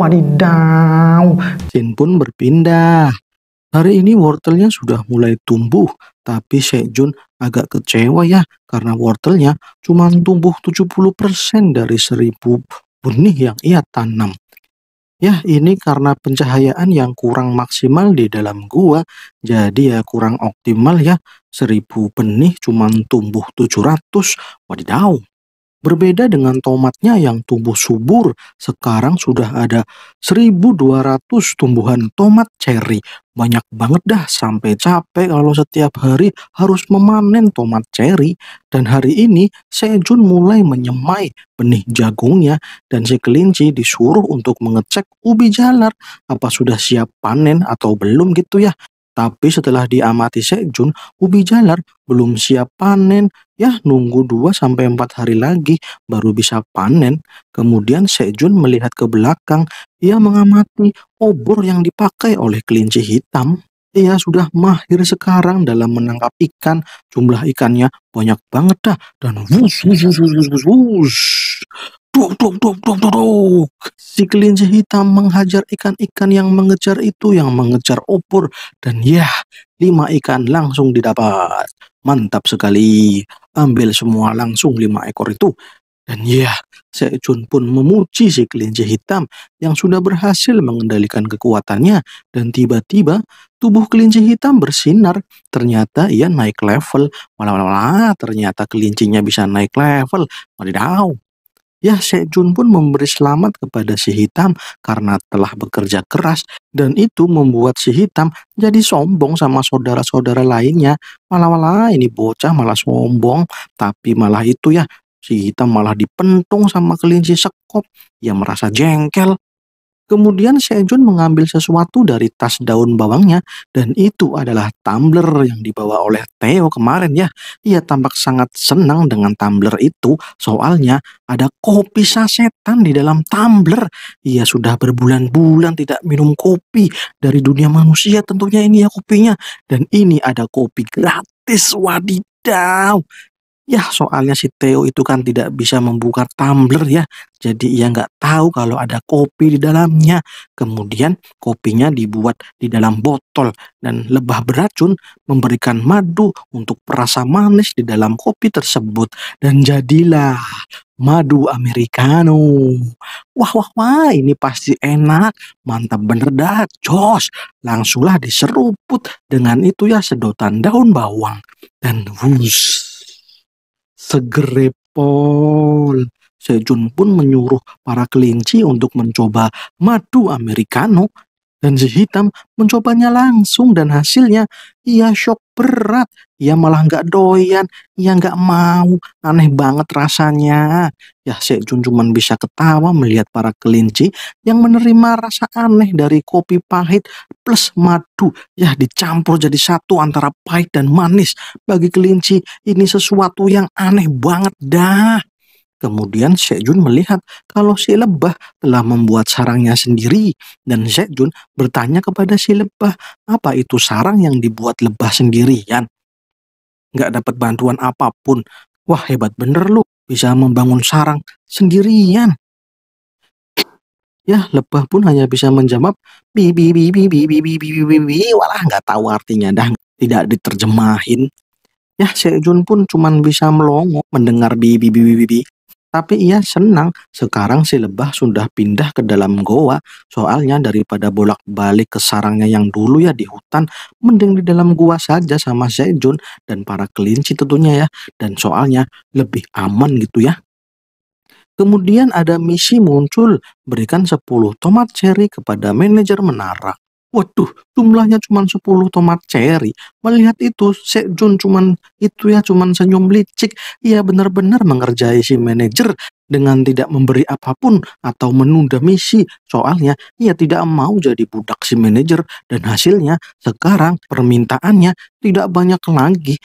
Wadidaw. Jin pun berpindah. Hari ini wortelnya sudah mulai tumbuh, tapi Sejun agak kecewa ya, karena wortelnya cuma tumbuh 70% dari 1000 benih yang ia tanam. Ya, ini karena pencahayaan yang kurang maksimal di dalam gua, jadi ya kurang optimal ya. 1000 benih cuma tumbuh 700. Wadidaw. Berbeda dengan tomatnya yang tumbuh subur, sekarang sudah ada 1200 tumbuhan tomat cherry. Banyak banget dah, sampai capek kalau setiap hari harus memanen tomat cherry. Dan hari ini Sejun mulai menyemai benih jagungnya dan si kelinci disuruh untuk mengecek ubi jalar apa sudah siap panen atau belum gitu ya. Tapi setelah diamati Sejun, ubi jalar belum siap panen. Ya, nunggu 2-4 hari lagi baru bisa panen. Kemudian Sejun melihat ke belakang. Ia mengamati obor yang dipakai oleh kelinci hitam. Ia sudah mahir sekarang dalam menangkap ikan. Jumlah ikannya banyak banget dah. Dan wush, wush, wush, wush, wush, wush. Duk, duk, duk, duk, duk, duk. Si kelinci hitam menghajar ikan-ikan yang mengejar itu, yang mengejar opor. Dan ya, 5 ikan langsung didapat. Mantap sekali. Ambil semua langsung 5 ekor itu. Dan ya, Sejun pun memuji si kelinci hitam yang sudah berhasil mengendalikan kekuatannya. Dan tiba-tiba tubuh kelinci hitam bersinar. Ternyata ia naik level. Walah, ternyata kelincinya bisa naik level. Wadidaw. Ya, Sejun pun memberi selamat kepada si hitam karena telah bekerja keras dan itu membuat si hitam jadi sombong sama saudara-saudara lainnya. Walah, ini bocah malah sombong, tapi malah itu ya, si hitam malah dipentung sama kelinci sekop. Ia merasa jengkel. Kemudian Sejun mengambil sesuatu dari tas daun bawangnya dan itu adalah tumbler yang dibawa oleh Theo kemarin ya. Ia tampak sangat senang dengan tumbler itu soalnya ada kopi sasetan di dalam tumbler. Ia sudah berbulan-bulan tidak minum kopi dari dunia manusia tentunya ini ya kopinya. Dan ini ada kopi gratis, wadidaw. Ya, soalnya si Theo itu kan tidak bisa membuka tumbler ya. Jadi ia nggak tahu kalau ada kopi di dalamnya. Kemudian kopinya dibuat di dalam botol dan lebah beracun memberikan madu untuk perasa manis di dalam kopi tersebut. Dan jadilah madu americano. Wah, wah, wah, ini pasti enak. Mantap bener dah, jos. Langsunglah diseruput dengan itu ya sedotan daun bawang. Dan wush. Segerepol. Sejun pun menyuruh para kelinci untuk mencoba madu americano dan si hitam mencobanya langsung dan hasilnya ia shock berat. Ia malah nggak doyan, ia nggak mau. Aneh banget rasanya. Ya, Sejun cuma bisa ketawa melihat para kelinci yang menerima rasa aneh dari kopi pahit plus madu. Ya, dicampur jadi satu antara pahit dan manis. Bagi kelinci, ini sesuatu yang aneh banget dah. Kemudian Sejun melihat kalau si lebah telah membuat sarangnya sendiri dan Sejun bertanya kepada si lebah, apa itu sarang yang dibuat lebah sendirian? Nggak dapat bantuan apapun. Wah, hebat bener lu, bisa membangun sarang sendirian. Ya, lebah pun hanya bisa menjawab bi bi bi bi bi bi bi bi bi bi bi. Walah, nggak tahu artinya dah, tidak diterjemahin. Ya, Sejun pun cuman bisa melongo mendengar bi bi bi bi bi bi. Tapi ia senang sekarang si lebah sudah pindah ke dalam goa. Soalnya daripada bolak-balik ke sarangnya yang dulu ya di hutan, mending di dalam gua saja sama Sejun dan para kelinci tentunya ya. Dan soalnya lebih aman gitu ya. Kemudian ada misi muncul, berikan 10 tomat cherry kepada manajer menara. Waduh, jumlahnya cuma 10 tomat cherry. Melihat itu, Sejun cuman senyum licik. Ia benar-benar mengerjai si manajer dengan tidak memberi apapun atau menunda misi. Soalnya ia tidak mau jadi budak si manajer dan hasilnya sekarang permintaannya tidak banyak lagi.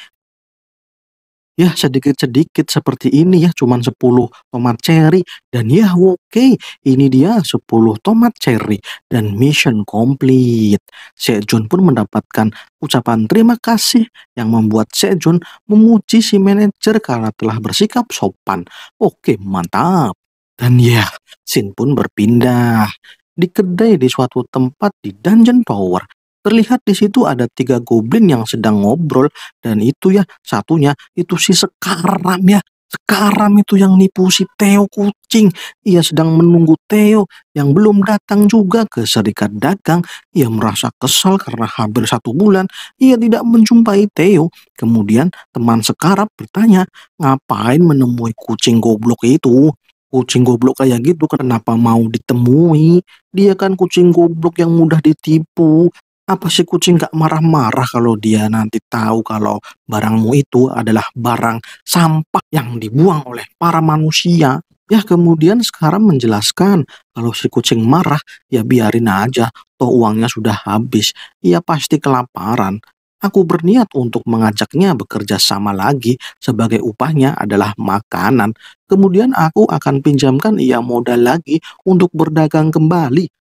Ya, sedikit-sedikit seperti ini ya, cuman 10 tomat cherry dan ya oke, ini dia 10 tomat cherry dan mission complete. Sejun pun mendapatkan ucapan terima kasih yang membuat Sejun memuji si manajer karena telah bersikap sopan. Oke, mantap. Dan ya, scene pun berpindah di kedai di suatu tempat di Dungeon Tower. Terlihat di situ ada 3 goblin yang sedang ngobrol dan itu ya satunya itu si Sekaram ya. Sekaram itu yang nipu si Theo kucing. Ia sedang menunggu Theo yang belum datang juga ke serikat dagang. Ia merasa kesal karena hampir 1 bulan ia tidak menjumpai Theo. Kemudian teman Sekaram bertanya, ngapain menemui kucing goblok itu? Kucing goblok kayak gitu kenapa mau ditemui? Dia kan kucing goblok yang mudah ditipu. Apa sih kucing gak marah-marah kalau dia nanti tahu kalau barangmu itu adalah barang sampah yang dibuang oleh para manusia? Ya, kemudian sekarang menjelaskan kalau si kucing marah ya biarin aja, toh uangnya sudah habis, ia pasti kelaparan. Aku berniat untuk mengajaknya bekerja sama lagi sebagai upahnya adalah makanan. Kemudian aku akan pinjamkan ia modal lagi untuk berdagang kembali.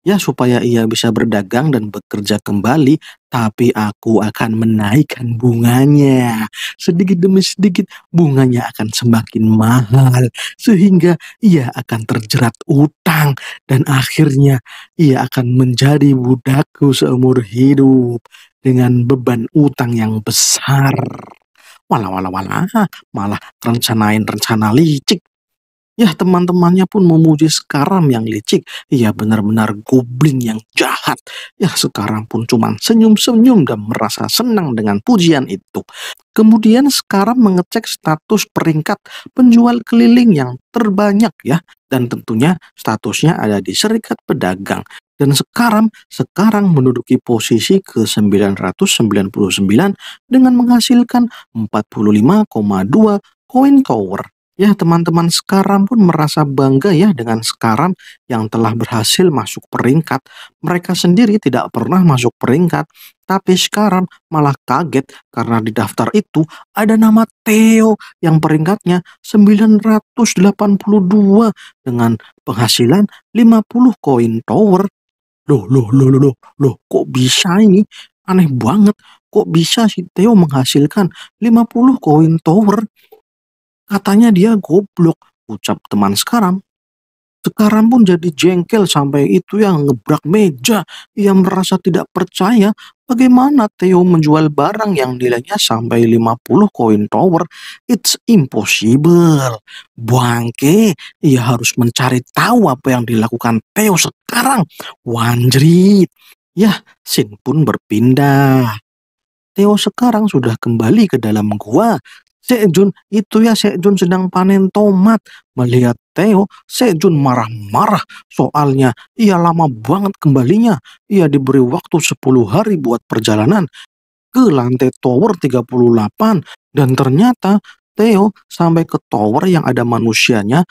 Ya supaya ia bisa berdagang dan bekerja kembali, tapi aku akan menaikkan bunganya. Sedikit demi sedikit bunganya akan semakin mahal, sehingga ia akan terjerat utang dan akhirnya ia akan menjadi budakku seumur hidup dengan beban utang yang besar. Walah walah walah, malah rencanain rencana licik. Ya teman-temannya pun memuji Sekaram yang licik. Ia benar-benar goblin yang jahat. Ya Sekaram pun cuman senyum-senyum dan merasa senang dengan pujian itu. Kemudian Sekaram mengecek status peringkat penjual keliling yang terbanyak ya. Dan tentunya statusnya ada di Serikat Pedagang. Dan sekarang menduduki posisi ke-999 dengan menghasilkan 45,2 koin tower. Ya, teman-teman Sekaram pun merasa bangga ya dengan Sekaram yang telah berhasil masuk peringkat. Mereka sendiri tidak pernah masuk peringkat, tapi Sekaram malah kaget karena di daftar itu ada nama Theo yang peringkatnya 982 dengan penghasilan 50 koin tower. Loh, loh, loh, loh, loh, loh, kok bisa ini? Aneh banget. Kok bisa si Theo menghasilkan 50 koin tower? Katanya dia goblok, ucap teman Sekaram. Sekaram pun jadi jengkel sampai itu yang ngebrak meja. Ia merasa tidak percaya bagaimana Theo menjual barang yang nilainya sampai 50 koin tower. It's impossible. Bangke, ia harus mencari tahu apa yang dilakukan Theo sekarang. Wanjrit. Yah, Sin pun berpindah. Theo sekarang sudah kembali ke dalam gua. Sekjun, itu ya Sekjun sedang panen tomat. Melihat Theo, Sekjun marah-marah. Soalnya ia lama banget kembalinya. Ia diberi waktu 10 hari buat perjalanan ke lantai tower 38. Dan ternyata Theo sampai ke tower yang ada manusianya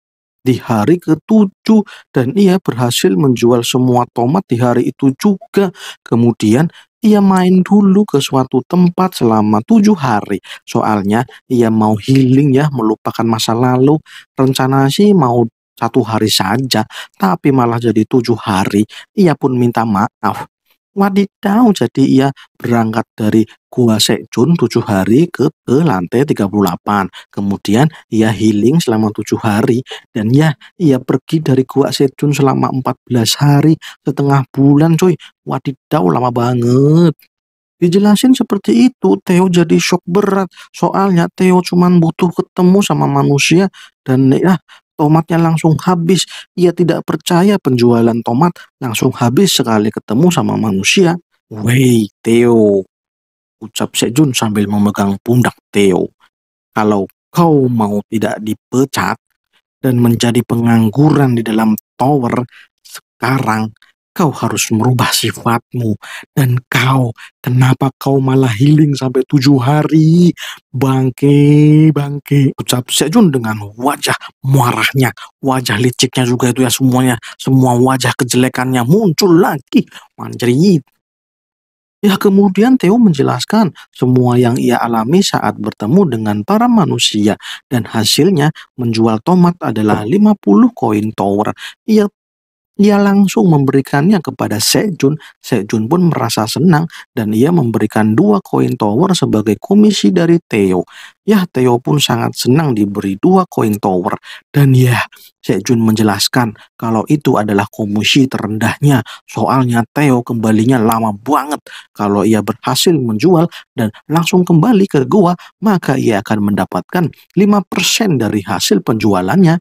di hari ke-7 dan ia berhasil menjual semua tomat di hari itu juga. Kemudian ia main dulu ke suatu tempat selama 7 hari. Soalnya ia mau healing ya, melupakan masa lalu. Rencana sih mau 1 hari saja, tapi malah jadi 7 hari. Ia pun minta maaf. Wadidaw, jadi ia berangkat dari Gua Sekjun 7 hari ke lantai 38. Kemudian ia healing selama 7 hari. Dan ya, ia pergi dari Gua Sekjun selama 14 hari. Setengah bulan coy. Wadidaw, lama banget. Dijelasin seperti itu, Theo jadi shock berat. Soalnya Theo cuman butuh ketemu sama manusia dan ya tomatnya langsung habis. Ia tidak percaya penjualan tomat langsung habis sekali ketemu sama manusia. Wei, Theo, ucap Sejun sambil memegang pundak Theo. Kalau kau mau tidak dipecat dan menjadi pengangguran di dalam tower, sekarang kau harus merubah sifatmu. Dan kenapa kau malah healing sampai 7 hari? Bangke, bangke, ucap Sejun dengan wajah marahnya, wajah liciknya juga itu ya semuanya, semua wajah kejelekannya muncul lagi. Manjrit. Ya kemudian Theo menjelaskan semua yang ia alami saat bertemu dengan para manusia dan hasilnya menjual tomat adalah 50 koin tower. Ia langsung memberikannya kepada Sejun. Sejun pun merasa senang dan ia memberikan 2 koin tower sebagai komisi dari Theo. Ya, Theo pun sangat senang diberi 2 koin tower. Dan ya, Sejun menjelaskan kalau itu adalah komisi terendahnya. Soalnya Theo kembalinya lama banget. Kalau ia berhasil menjual dan langsung kembali ke gua, maka ia akan mendapatkan 5% dari hasil penjualannya.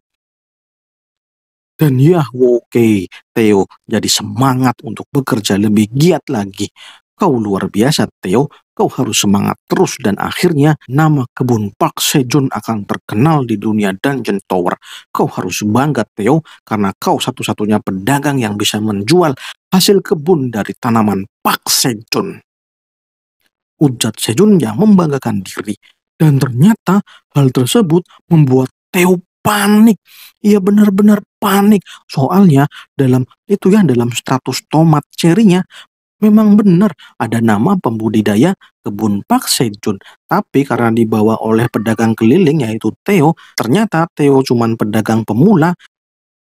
Dan ya, oke, Theo jadi semangat untuk bekerja lebih giat lagi. Kau luar biasa, Theo. Kau harus semangat terus dan akhirnya nama kebun Park Sejun akan terkenal di dunia Dungeon Tower. Kau harus bangga, Theo, karena kau satu-satunya pedagang yang bisa menjual hasil kebun dari tanaman Park Sejun. Ujar Sejun yang membanggakan diri. Dan ternyata hal tersebut membuat Theo panik. Ia benar-benar panik. Soalnya dalam status tomat cerinya memang benar ada nama pembudidaya kebun Park Sejun. Tapi karena dibawa oleh pedagang keliling yaitu Theo, ternyata Theo cuman pedagang pemula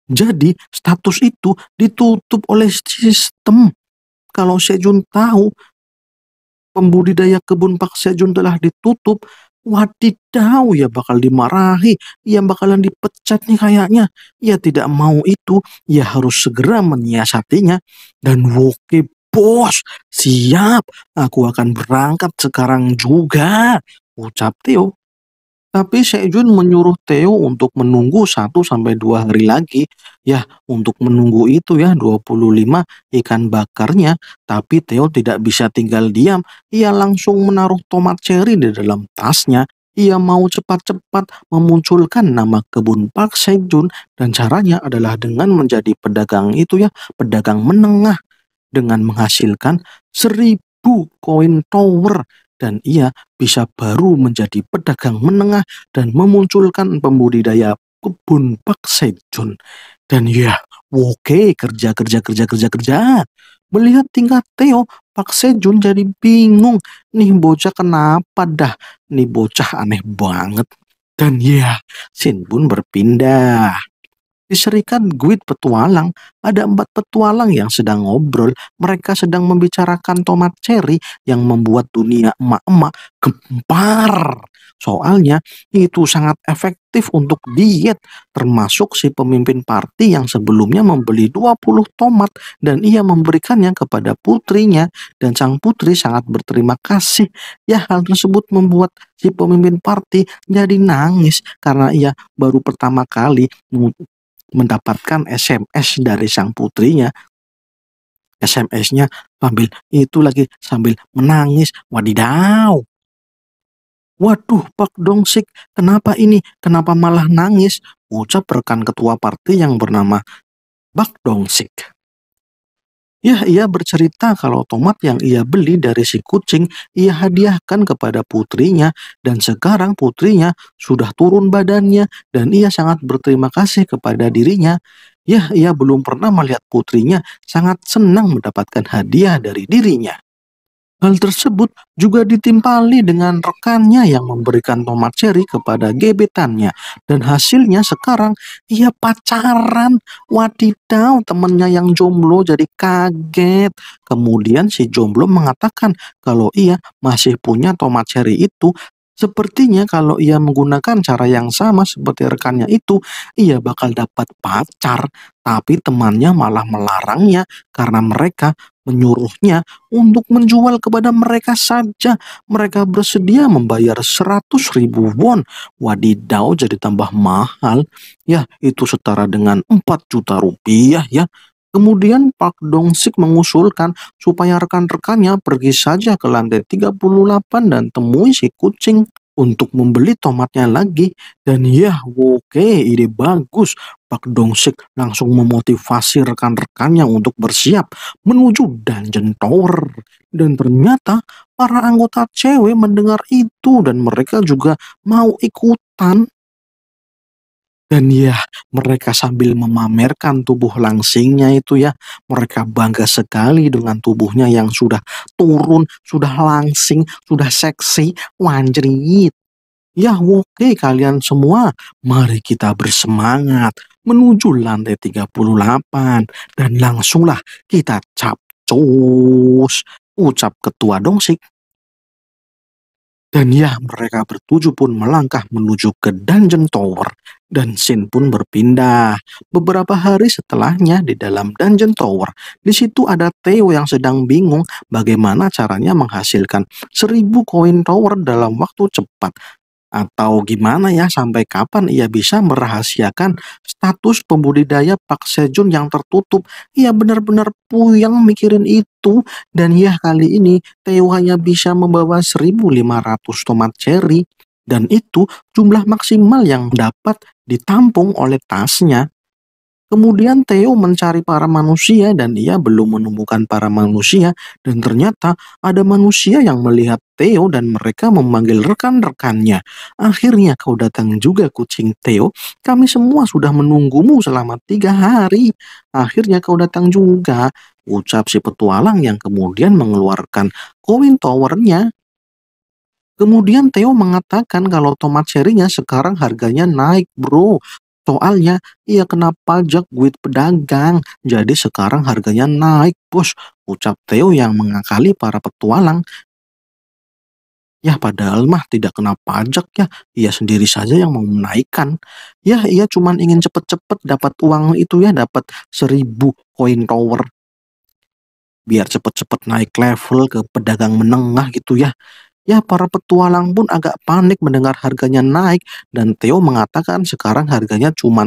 Jadi status itu ditutup oleh sistem. Kalau Sejun tahu pembudidaya kebun Pak Sejun telah ditutup, wadidaw, ya bakal dimarahi, ia bakalan dipecat nih kayaknya. Ia tidak mau itu, ia harus segera menyiasatinya. Dan oke bos, siap, aku akan berangkat sekarang juga, ucap Theo. Tapi Sejun menyuruh Theo untuk menunggu 1 sampai 2 hari lagi. Ya, untuk menunggu itu ya 25 ikan bakarnya. Tapi Theo tidak bisa tinggal diam. Ia langsung menaruh tomat cherry di dalam tasnya. Ia mau cepat-cepat memunculkan nama kebun Park Sejun. Dan caranya adalah dengan menjadi pedagang itu ya, pedagang menengah dengan menghasilkan 1.000 koin tower dan ia bisa baru menjadi pedagang menengah dan memunculkan pembudidaya kebun Pak Sejun. Dan ya, oke, kerja kerja kerja kerja kerja. Melihat tingkah Theo, Pak Sejun jadi bingung. Nih bocah kenapa dah? Nih bocah aneh banget. Dan ya, Sin pun berpindah. Di Serikat Guild Petualang, ada 4 petualang yang sedang ngobrol. Mereka sedang membicarakan tomat cherry yang membuat dunia emak-emak gempar. Soalnya itu sangat efektif untuk diet, termasuk si pemimpin party yang sebelumnya membeli 20 tomat dan ia memberikannya kepada putrinya dan sang putri sangat berterima kasih. Ya, hal tersebut membuat si pemimpin party jadi nangis karena ia baru pertama kali mendapatkan SMS dari sang putrinya. SMS-nya sambil itu lagi sambil menangis. Wadidaw. Waduh, Pak Dongsik, kenapa ini? Kenapa malah nangis? Ucap rekan ketua partai yang bernama Pak Dongsik. Ya, ia bercerita kalau tomat yang ia beli dari si kucing ia hadiahkan kepada putrinya dan sekarang putrinya sudah turun badannya dan ia sangat berterima kasih kepada dirinya. Ya, ia belum pernah melihat putrinya sangat senang mendapatkan hadiah dari dirinya. Hal tersebut juga ditimpali dengan rekannya yang memberikan tomat cherry kepada gebetannya. Dan hasilnya sekarang ia pacaran. Wadidaw, temannya yang jomblo jadi kaget. Kemudian si jomblo mengatakan kalau ia masih punya tomat cherry itu. Sepertinya kalau ia menggunakan cara yang sama seperti rekannya itu, ia bakal dapat pacar. Tapi temannya malah melarangnya karena mereka menyuruhnya untuk menjual kepada mereka saja. Mereka bersedia membayar 100.000 won. Wadidaw, jadi tambah mahal. Ya, itu setara dengan 4 juta rupiah ya. Kemudian Park Dong-sik mengusulkan supaya rekan-rekannya pergi saja ke lantai 38 dan temui si kucing untuk membeli tomatnya lagi. Dan ya, oke, ide bagus. Pak Dongsik langsung memotivasi rekan-rekannya untuk bersiap menuju Dungeon Tower. Dan ternyata para anggota cewek mendengar itu dan mereka juga mau ikutan. Dan ya, mereka sambil memamerkan tubuh langsingnya itu ya, mereka bangga sekali dengan tubuhnya yang sudah turun, sudah langsing, sudah seksi, wanjrit. Ya oke kalian semua, mari kita bersemangat menuju lantai 38 dan langsunglah kita capcus, ucap ketua Dongsik. Dan ya, mereka bertujuh pun melangkah menuju ke Dungeon Tower. Dan Shin pun berpindah. Beberapa hari setelahnya di dalam Dungeon Tower, di situ ada Theo yang sedang bingung bagaimana caranya menghasilkan 1.000 koin tower dalam waktu cepat. Atau gimana ya sampai kapan ia bisa merahasiakan status pembudidaya Pak Sejun yang tertutup. Ia benar-benar puyeng mikirin itu. Dan ya kali ini Theo hanya bisa membawa 1.500 tomat cherry. Dan itu jumlah maksimal yang dapat ditampung oleh tasnya. Kemudian Theo mencari para manusia dan ia belum menemukan para manusia dan ternyata ada manusia yang melihat Theo dan mereka memanggil rekan-rekannya. Akhirnya kau datang juga kucing Theo, kami semua sudah menunggumu selama 3 hari. Akhirnya kau datang juga, ucap si petualang yang kemudian mengeluarkan koin towernya. Kemudian Theo mengatakan kalau tomat cherry-nya sekarang harganya naik bro. Soalnya ia kena pajak duit pedagang, jadi sekarang harganya naik bos, ucap Theo yang mengakali para petualang. Ya padahal mah tidak kena pajak ya, ia sendiri saja yang mau menaikkan. Ya ia cuman ingin cepet-cepet dapat uang itu ya, dapat 1.000 koin tower. Biar cepet-cepet naik level ke pedagang menengah gitu ya. Ya para petualang pun agak panik mendengar harganya naik dan Theo mengatakan sekarang harganya cuma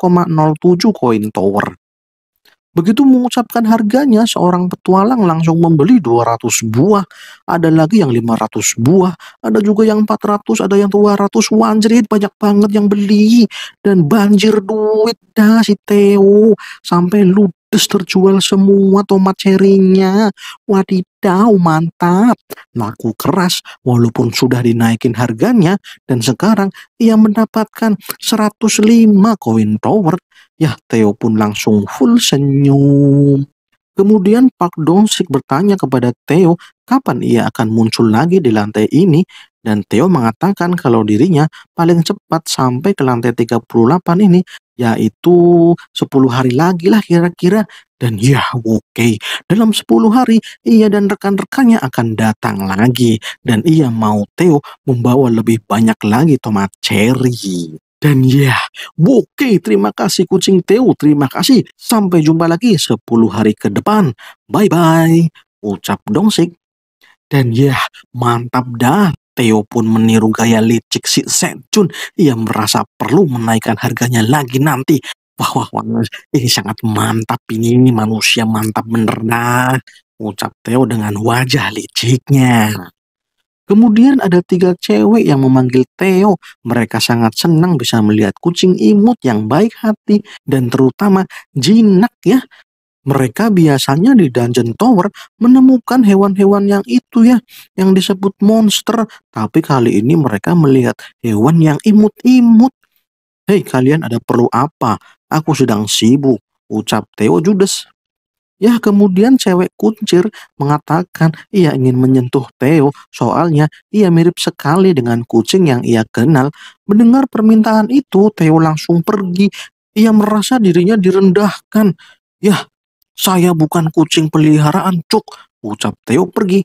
0,07 koin tower. Begitu mengucapkan harganya, seorang petualang langsung membeli 200 buah. Ada lagi yang 500 buah, ada juga yang 400, ada yang 200. Wanjrit, banyak banget yang beli. Dan banjir duit dah si Theo. Sampai ludes terjual semua tomat cerinya. Wadidaw, mantap. Laku keras walaupun sudah dinaikin harganya. Dan sekarang ia mendapatkan 105 koin tower. Ya, Theo pun langsung full senyum. Kemudian Park Dong-sik bertanya kepada Theo kapan ia akan muncul lagi di lantai ini dan Theo mengatakan kalau dirinya paling cepat sampai ke lantai 38 ini yaitu 10 hari lagi lah kira-kira. Dan ya oke, dalam 10 hari ia dan rekan-rekannya akan datang lagi dan ia mau Theo membawa lebih banyak lagi tomat cherry. Dan ya, oke, terima kasih kucing Theo, terima kasih. Sampai jumpa lagi 10 hari ke depan. Bye-bye, ucap Dongsik. Dan ya, mantap dah. Theo pun meniru gaya licik si Sejun. Ia merasa perlu menaikkan harganya lagi nanti. Wah, wah, wah, ini sangat mantap ini manusia mantap bener dah. Ucap Theo dengan wajah liciknya. Kemudian ada 3 cewek yang memanggil Theo. Mereka sangat senang bisa melihat kucing imut yang baik hati dan terutama jinak ya. Mereka biasanya di Dungeon Tower menemukan hewan-hewan yang itu ya, yang disebut monster. Tapi kali ini mereka melihat hewan yang imut-imut. Hei kalian ada perlu apa? Aku sedang sibuk, ucap Theo judes. Ya, kemudian cewek kuncir mengatakan ia ingin menyentuh Theo, soalnya ia mirip sekali dengan kucing yang ia kenal. Mendengar permintaan itu, Theo langsung pergi. Ia merasa dirinya direndahkan. Ya, saya bukan kucing peliharaan, cuk, ucap Theo pergi.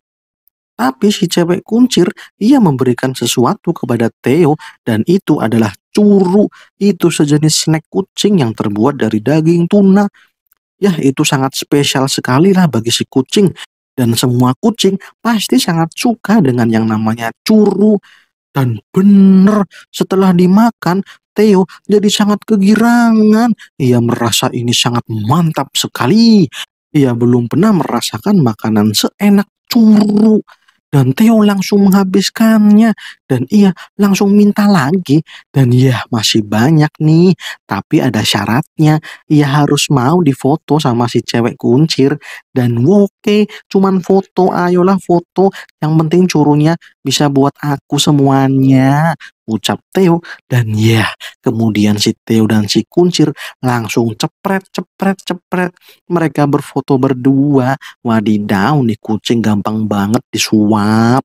Tapi si cewek kuncir, ia memberikan sesuatu kepada Theo dan itu adalah curu. Itu sejenis snack kucing yang terbuat dari daging tuna. Ya, itu sangat spesial sekali lah bagi si kucing. Dan semua kucing pasti sangat suka dengan yang namanya curu. Dan bener, setelah dimakan, Theo jadi sangat kegirangan. Ia merasa ini sangat mantap sekali. Ia belum pernah merasakan makanan seenak curu. Dan Theo langsung menghabiskannya. Dan ia langsung minta lagi. Dan ya masih banyak nih. Tapi ada syaratnya. Ia harus mau difoto sama si cewek kuncir. Dan oke, cuman foto. Ayolah foto. Yang penting curunya bisa buat aku semuanya, ucap Theo. Dan ya, kemudian si Theo dan si kuncir langsung cepret, cepret, cepret. Mereka berfoto berdua. Wadidaw, nih kucing gampang banget disuap.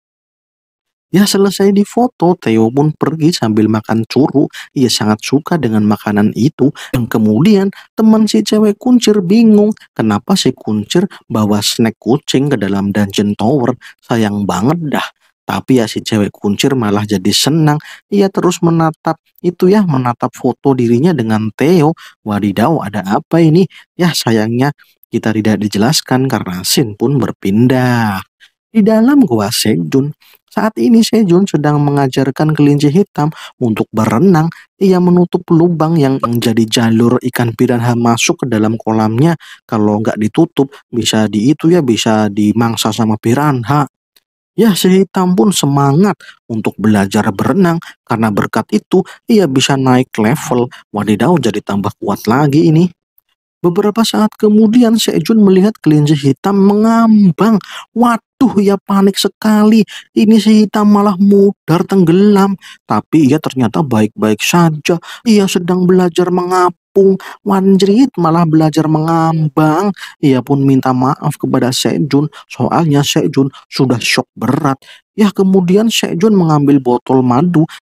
Ya selesai difoto, Theo pun pergi sambil makan curu. Ia sangat suka dengan makanan itu. Dan kemudian teman si cewek kuncir bingung. Kenapa si kuncir bawa snack kucing ke dalam Dungeon Tower? Sayang banget dah. Tapi ya si cewek kuncir malah jadi senang. Ia terus menatap itu ya, menatap foto dirinya dengan Theo. Wadidaw, ada apa ini? Ya sayangnya kita tidak dijelaskan karena scene pun berpindah. Di dalam gua Sejun, saat ini Sejun sedang mengajarkan kelinci hitam untuk berenang. Ia menutup lubang yang menjadi jalur ikan piranha masuk ke dalam kolamnya. Kalau nggak ditutup, bisa di itu ya, bisa dimangsa sama piranha. Ya, si hitam pun semangat untuk belajar berenang karena berkat itu ia bisa naik level. Wadidaw, jadi tambah kuat lagi ini. Beberapa saat kemudian Sejun melihat kelinci hitam mengambang. Waduh, ia panik sekali. Ini si hitam malah mudar tenggelam. Tapi ia ternyata baik-baik saja. Ia sedang belajar mengapung. Wanjrit malah belajar mengambang. Ia pun minta maaf kepada Sejun. Soalnya Sejun sudah shock berat. Ya kemudian Sejun mengambil botol madu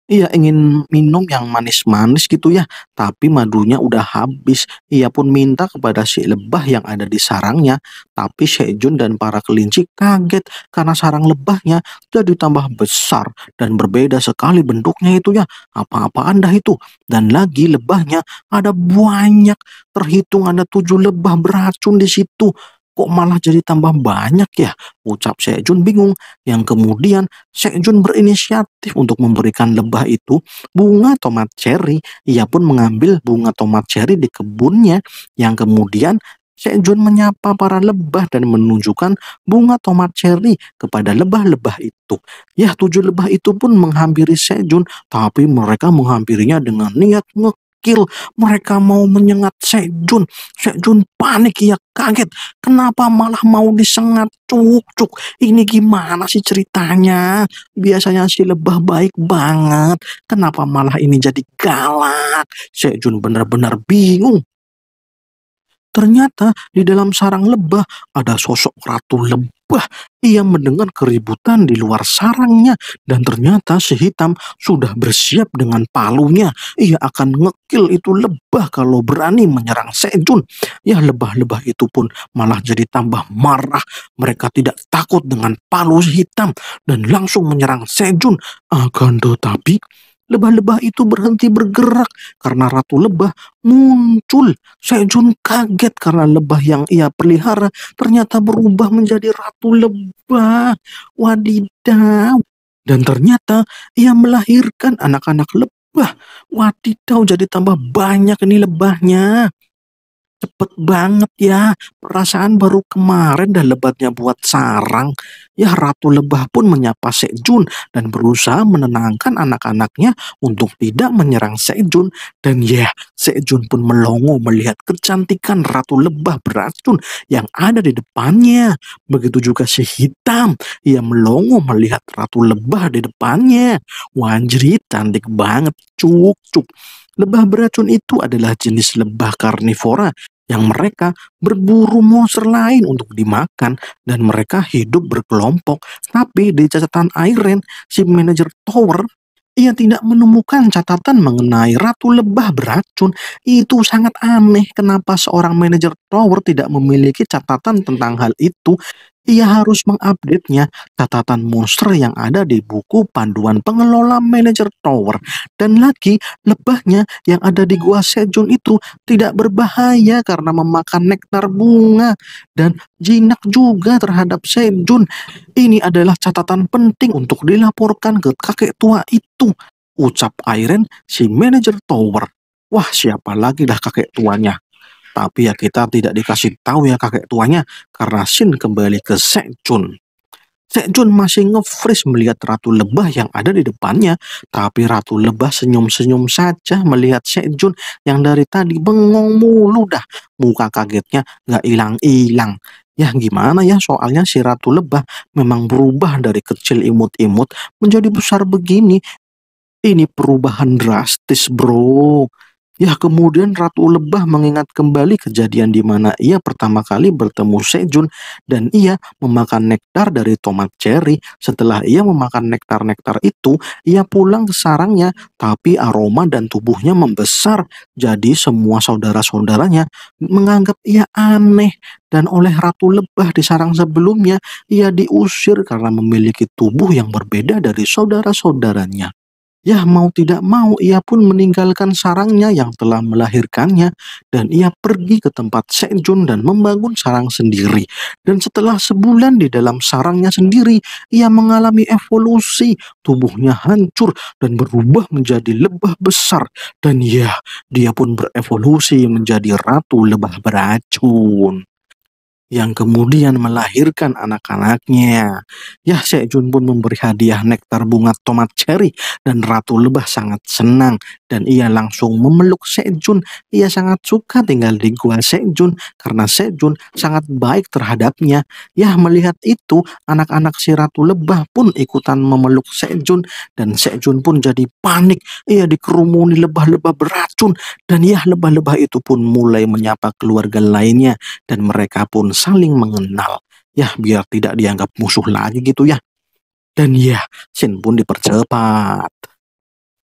Ia ingin minum yang manis-manis gitu ya, tapi madunya udah habis. Ia pun minta kepada si lebah yang ada di sarangnya, tapi Sejun dan para kelinci kaget karena sarang lebahnya jadi tambah besar dan berbeda sekali bentuknya itu ya. Apa-apaan dah itu? Dan lagi lebahnya ada banyak, terhitung ada 7 lebah beracun di situ. Kok malah jadi tambah banyak ya? Ucap Sejun bingung. Yang kemudian Sejun berinisiatif untuk memberikan lebah itu bunga tomat cherry. Ia pun mengambil bunga tomat cherry di kebunnya, yang kemudian Sejun menyapa para lebah dan menunjukkan bunga tomat cherry kepada lebah-lebah itu. Ya, 7 lebah itu pun menghampiri Sejun, tapi mereka menghampirinya dengan niat ngekil. Mereka mau menyengat Sejun. Sejun panik, ia kaget. Kenapa malah mau disengat? Cuk, cuk. Ini gimana sih ceritanya? Biasanya si lebah baik banget. Kenapa malah ini jadi galak? Sejun benar-benar bingung. Ternyata di dalam sarang lebah ada sosok ratu lebah. Ia mendengar keributan di luar sarangnya dan ternyata si hitam sudah bersiap dengan palunya. Ia akan ngekil itu lebah kalau berani menyerang Sejun. Ya, lebah-lebah itu pun malah jadi tambah marah. Mereka tidak takut dengan palu si hitam dan langsung menyerang Sejun. Akan tetapi lebah-lebah itu berhenti bergerak karena ratu lebah muncul. Sejun kaget karena lebah yang ia pelihara ternyata berubah menjadi ratu lebah. Wadidaw. Dan ternyata ia melahirkan anak-anak lebah. Wadidaw, jadi tambah banyak ini lebahnya. Cepet banget ya, perasaan baru kemarin dah lebatnya buat sarang. Ya, Ratu Lebah pun menyapa Sejun dan berusaha menenangkan anak-anaknya untuk tidak menyerang Sejun. Dan ya, Sejun pun melongo melihat kecantikan Ratu Lebah beracun yang ada di depannya. Begitu juga si Hitam, ia melongo melihat Ratu Lebah di depannya. Wanjrit, cantik banget, cuk cuk. Lebah beracun itu adalah jenis lebah karnivora yang mereka berburu monster lain untuk dimakan dan mereka hidup berkelompok. Tapi di catatan Iron, si manajer tower, ia tidak menemukan catatan mengenai ratu lebah beracun. Itu sangat aneh kenapa seorang manajer tower tidak memiliki catatan tentang hal itu. Ia harus mengupdate-nya catatan monster yang ada di buku panduan pengelola manajer tower. Dan lagi, lebahnya yang ada di gua Sejun itu tidak berbahaya karena memakan nektar bunga dan jinak juga terhadap Sejun. Ini adalah catatan penting untuk dilaporkan ke kakek tua itu, ucap Iron si manajer tower. Wah, siapa lagi dah kakek tuanya? Tapi ya kita tidak dikasih tahu ya kakek tuanya karena Shin kembali ke Sejun. Sejun masih nge-freeze melihat Ratu Lebah yang ada di depannya, tapi Ratu Lebah senyum-senyum saja melihat Sejun yang dari tadi bengong mulu dah. Muka kagetnya nggak hilang-hilang. Ya gimana ya, soalnya si Ratu Lebah memang berubah dari kecil imut-imut menjadi besar begini. Ini perubahan drastis, bro. Ya, kemudian Ratu Lebah mengingat kembali kejadian di mana ia pertama kali bertemu Sejun dan ia memakan nektar dari tomat cherry. Setelah ia memakan nektar-nektar itu, ia pulang ke sarangnya, tapi aroma dan tubuhnya membesar. Jadi semua saudara-saudaranya menganggap ia aneh dan oleh Ratu Lebah di sarang sebelumnya, ia diusir karena memiliki tubuh yang berbeda dari saudara-saudaranya. Ya, mau tidak mau ia pun meninggalkan sarangnya yang telah melahirkannya dan ia pergi ke tempat Sejun dan membangun sarang sendiri. Dan setelah sebulan di dalam sarangnya sendiri, ia mengalami evolusi. Tubuhnya hancur dan berubah menjadi lebah besar. Dan ya, dia pun berevolusi menjadi ratu lebah beracun yang kemudian melahirkan anak-anaknya. Ya, Sejun pun memberi hadiah nektar bunga tomat cherry dan Ratu Lebah sangat senang dan ia langsung memeluk Sejun. Ia sangat suka tinggal di gua Sejun karena Sejun sangat baik terhadapnya. Ya, melihat itu, anak-anak si Ratu Lebah pun ikutan memeluk Sejun dan Sejun pun jadi panik. Ia dikerumuni lebah-lebah beracun dan ya, lebah-lebah itu pun mulai menyapa keluarga lainnya dan mereka pun saling mengenal. Ya, biar tidak dianggap musuh lagi gitu ya. Dan ya, Shin pun dipercepat.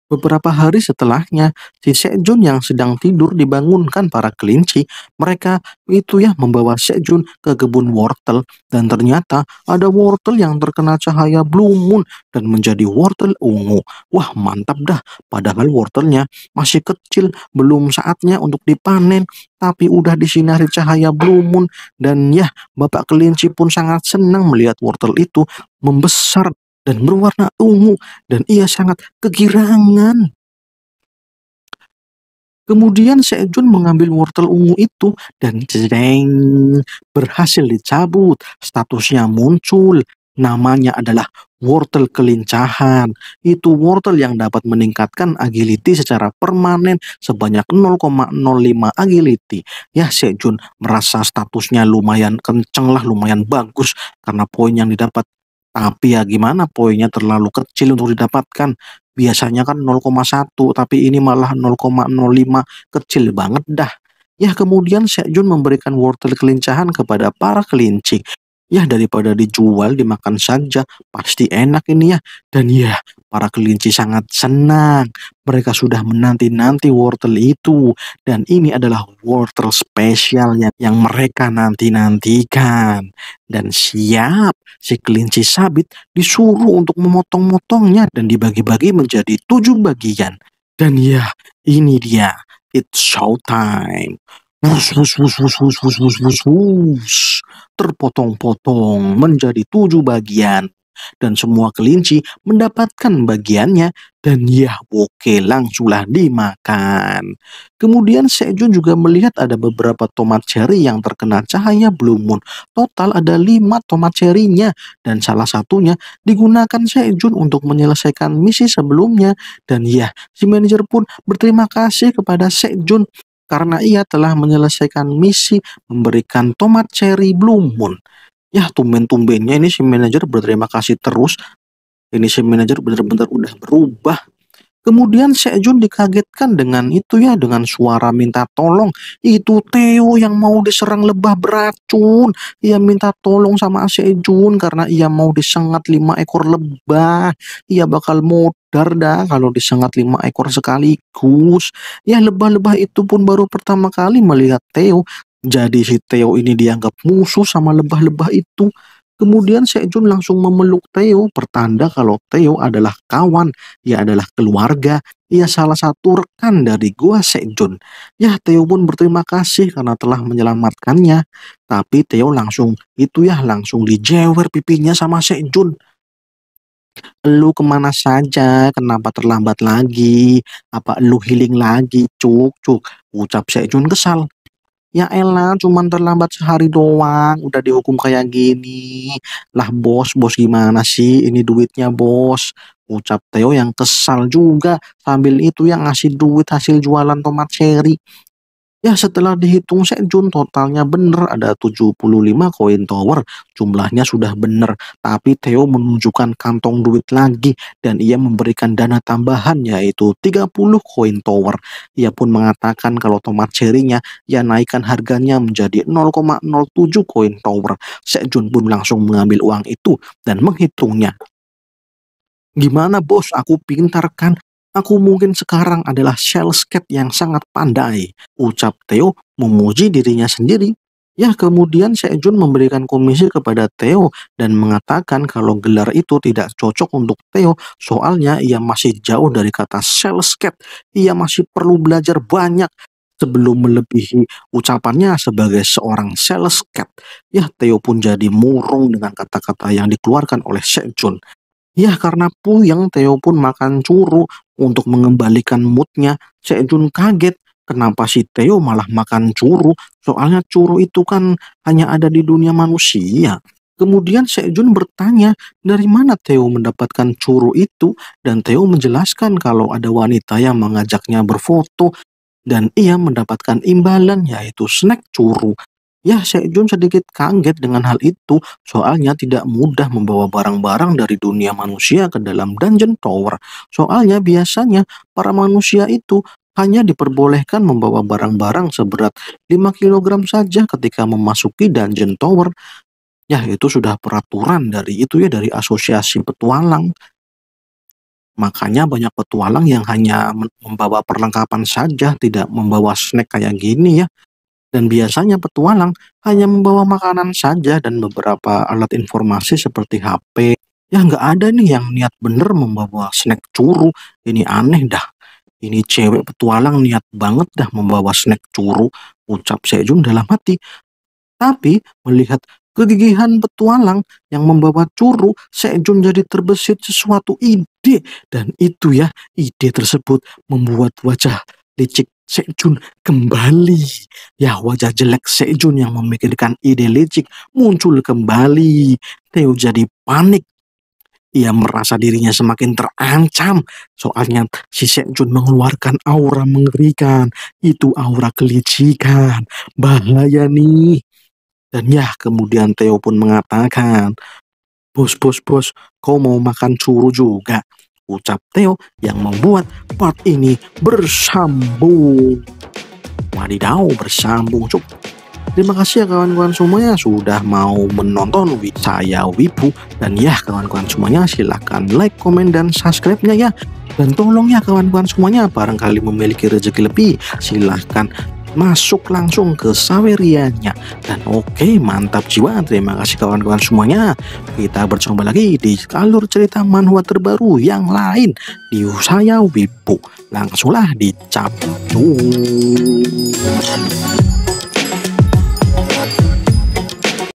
Beberapa hari setelahnya, si Sejun yang sedang tidur dibangunkan para kelinci. Mereka itu ya membawa Sejun ke kebun wortel dan ternyata ada wortel yang terkena cahaya blue moon dan menjadi wortel ungu. Wah, mantap dah. Padahal wortelnya masih kecil, belum saatnya untuk dipanen, tapi udah disinari cahaya blue moon dan ya, Bapak kelinci pun sangat senang melihat wortel itu membesar dan berwarna ungu dan ia sangat kegirangan. Kemudian Sejun mengambil wortel ungu itu dan jreng, berhasil dicabut. Statusnya muncul. Namanya adalah wortel kelincahan. Itu wortel yang dapat meningkatkan agility secara permanen sebanyak 0,05 agility. Ya, Sejun merasa statusnya lumayan kenceng lah, lumayan bagus karena poin yang didapat. Tapi ya gimana, poinnya terlalu kecil untuk didapatkan. Biasanya kan 0,1, tapi ini malah 0,05, kecil banget dah. Ya kemudian Sejun memberikan wortel kelincahan kepada para kelinci. Ya daripada dijual dimakan saja, pasti enak ini ya. Dan ya, para kelinci sangat senang. Mereka sudah menanti-nanti wortel itu. Dan ini adalah wortel spesial yang mereka nanti-nantikan. Dan siap, si kelinci sabit disuruh untuk memotong-motongnya dan dibagi-bagi menjadi 7 bagian. Dan ya, ini dia. It's showtime. Wus, wus, wus, wus, wus, wus, wus, wus, wus. Terpotong-potong menjadi 7 bagian. Dan semua kelinci mendapatkan bagiannya dan ya oke langsunglah dimakan. Kemudian Sejun juga melihat ada beberapa tomat cherry yang terkena cahaya blue moon. Total ada 5 tomat cherry-nya dan salah satunya digunakan Sejun untuk menyelesaikan misi sebelumnya. Dan ya, si manajer pun berterima kasih kepada Sejun karena ia telah menyelesaikan misi memberikan tomat cherry blue moon. Ya, tumben-tumbennya ini si manajer berterima kasih terus. Ini si manajer benar-benar udah berubah. Kemudian Sejun dikagetkan dengan itu ya, dengan suara minta tolong. Itu Theo yang mau diserang lebah beracun. Ia minta tolong sama Sejun karena ia mau disengat 5 ekor lebah. Ia bakal modar dah kalau disengat 5 ekor sekaligus. Ya lebah-lebah itu pun baru pertama kali melihat Theo. Jadi si Theo ini dianggap musuh sama lebah-lebah itu. Kemudian Sejun langsung memeluk Theo, pertanda kalau Theo adalah kawan, ia adalah keluarga, ia salah satu rekan dari gua Sejun. Ya, Theo pun berterima kasih karena telah menyelamatkannya. Tapi Theo langsung langsung dijewer pipinya sama Sejun. Lu kemana saja? Kenapa terlambat lagi? Apa lu healing lagi, cuk, cuk? Ucap Sejun kesal. Ya elah, cuman terlambat sehari doang, udah dihukum kayak gini. Lah bos, bos gimana sih? Ini duitnya bos. Ucap Theo yang kesal juga. Sambil itu yang ngasih duit hasil jualan tomat cherry. Ya setelah dihitung Sejun totalnya bener ada 75 koin tower. Jumlahnya sudah bener. Tapi Theo menunjukkan kantong duit lagi. Dan ia memberikan dana tambahan yaitu 30 koin tower. Ia pun mengatakan kalau tomat cherry-nya ia naikkan harganya menjadi 0,07 koin tower. Sejun pun langsung mengambil uang itu dan menghitungnya. Gimana bos, aku pintar kan? Aku mungkin sekarang adalah sales cat yang sangat pandai. Ucap Theo memuji dirinya sendiri. Ya kemudian Sejun memberikan komisi kepada Theo dan mengatakan kalau gelar itu tidak cocok untuk Theo. Soalnya ia masih jauh dari kata sales cat. Ia masih perlu belajar banyak sebelum melebihi ucapannya sebagai seorang sales cat. Ya Theo pun jadi murung dengan kata-kata yang dikeluarkan oleh Sejun. Ya karena puyeng Theo pun makan curu untuk mengembalikan moodnya. Sejun kaget kenapa si Theo malah makan curu. Soalnya curu itu kan hanya ada di dunia manusia. Kemudian Sejun bertanya dari mana Theo mendapatkan curu itu dan Theo menjelaskan kalau ada wanita yang mengajaknya berfoto dan ia mendapatkan imbalan yaitu snack curu. Ya, Sejun sedikit kaget dengan hal itu, soalnya tidak mudah membawa barang-barang dari dunia manusia ke dalam dungeon tower. Soalnya biasanya para manusia itu hanya diperbolehkan membawa barang-barang seberat 5 kilogram saja ketika memasuki dungeon tower. Ya, itu sudah peraturan dari asosiasi petualang. Makanya banyak petualang yang hanya membawa perlengkapan saja, tidak membawa snack kayak gini ya. Dan biasanya petualang hanya membawa makanan saja dan beberapa alat informasi seperti HP. Ya nggak ada nih yang niat bener membawa snack curu. Ini aneh dah. Ini cewek petualang niat banget dah membawa snack curu, ucap Sejun dalam hati. Tapi melihat kegigihan petualang yang membawa curu, Sejun jadi terbesit sesuatu ide. Dan itu ya, ide tersebut membuat wajah licik Sejun kembali. Ya, wajah jelek Sejun yang memikirkan ide licik muncul kembali. Theo jadi panik. Ia merasa dirinya semakin terancam. Soalnya si Sejun mengeluarkan aura mengerikan. Itu aura kelicikan. Bahaya nih. Dan ya, kemudian Theo pun mengatakan, bos, kau mau makan curu juga? Ucap Theo yang membuat part ini bersambung. Wadidaw, bersambung cuk. Terima kasih ya kawan-kawan semuanya sudah mau menonton saya Wibu. Dan ya kawan-kawan semuanya silahkan like, komen, dan subscribe-nya ya. Dan tolong ya kawan-kawan semuanya, barangkali memiliki rezeki lebih, silahkan masuk langsung ke Sawerianya. Dan oke, mantap jiwa. Terima kasih kawan-kawan semuanya. Kita berjumpa lagi di alur cerita manhwa terbaru yang lain di saya Wibu. Langsunglah dicap.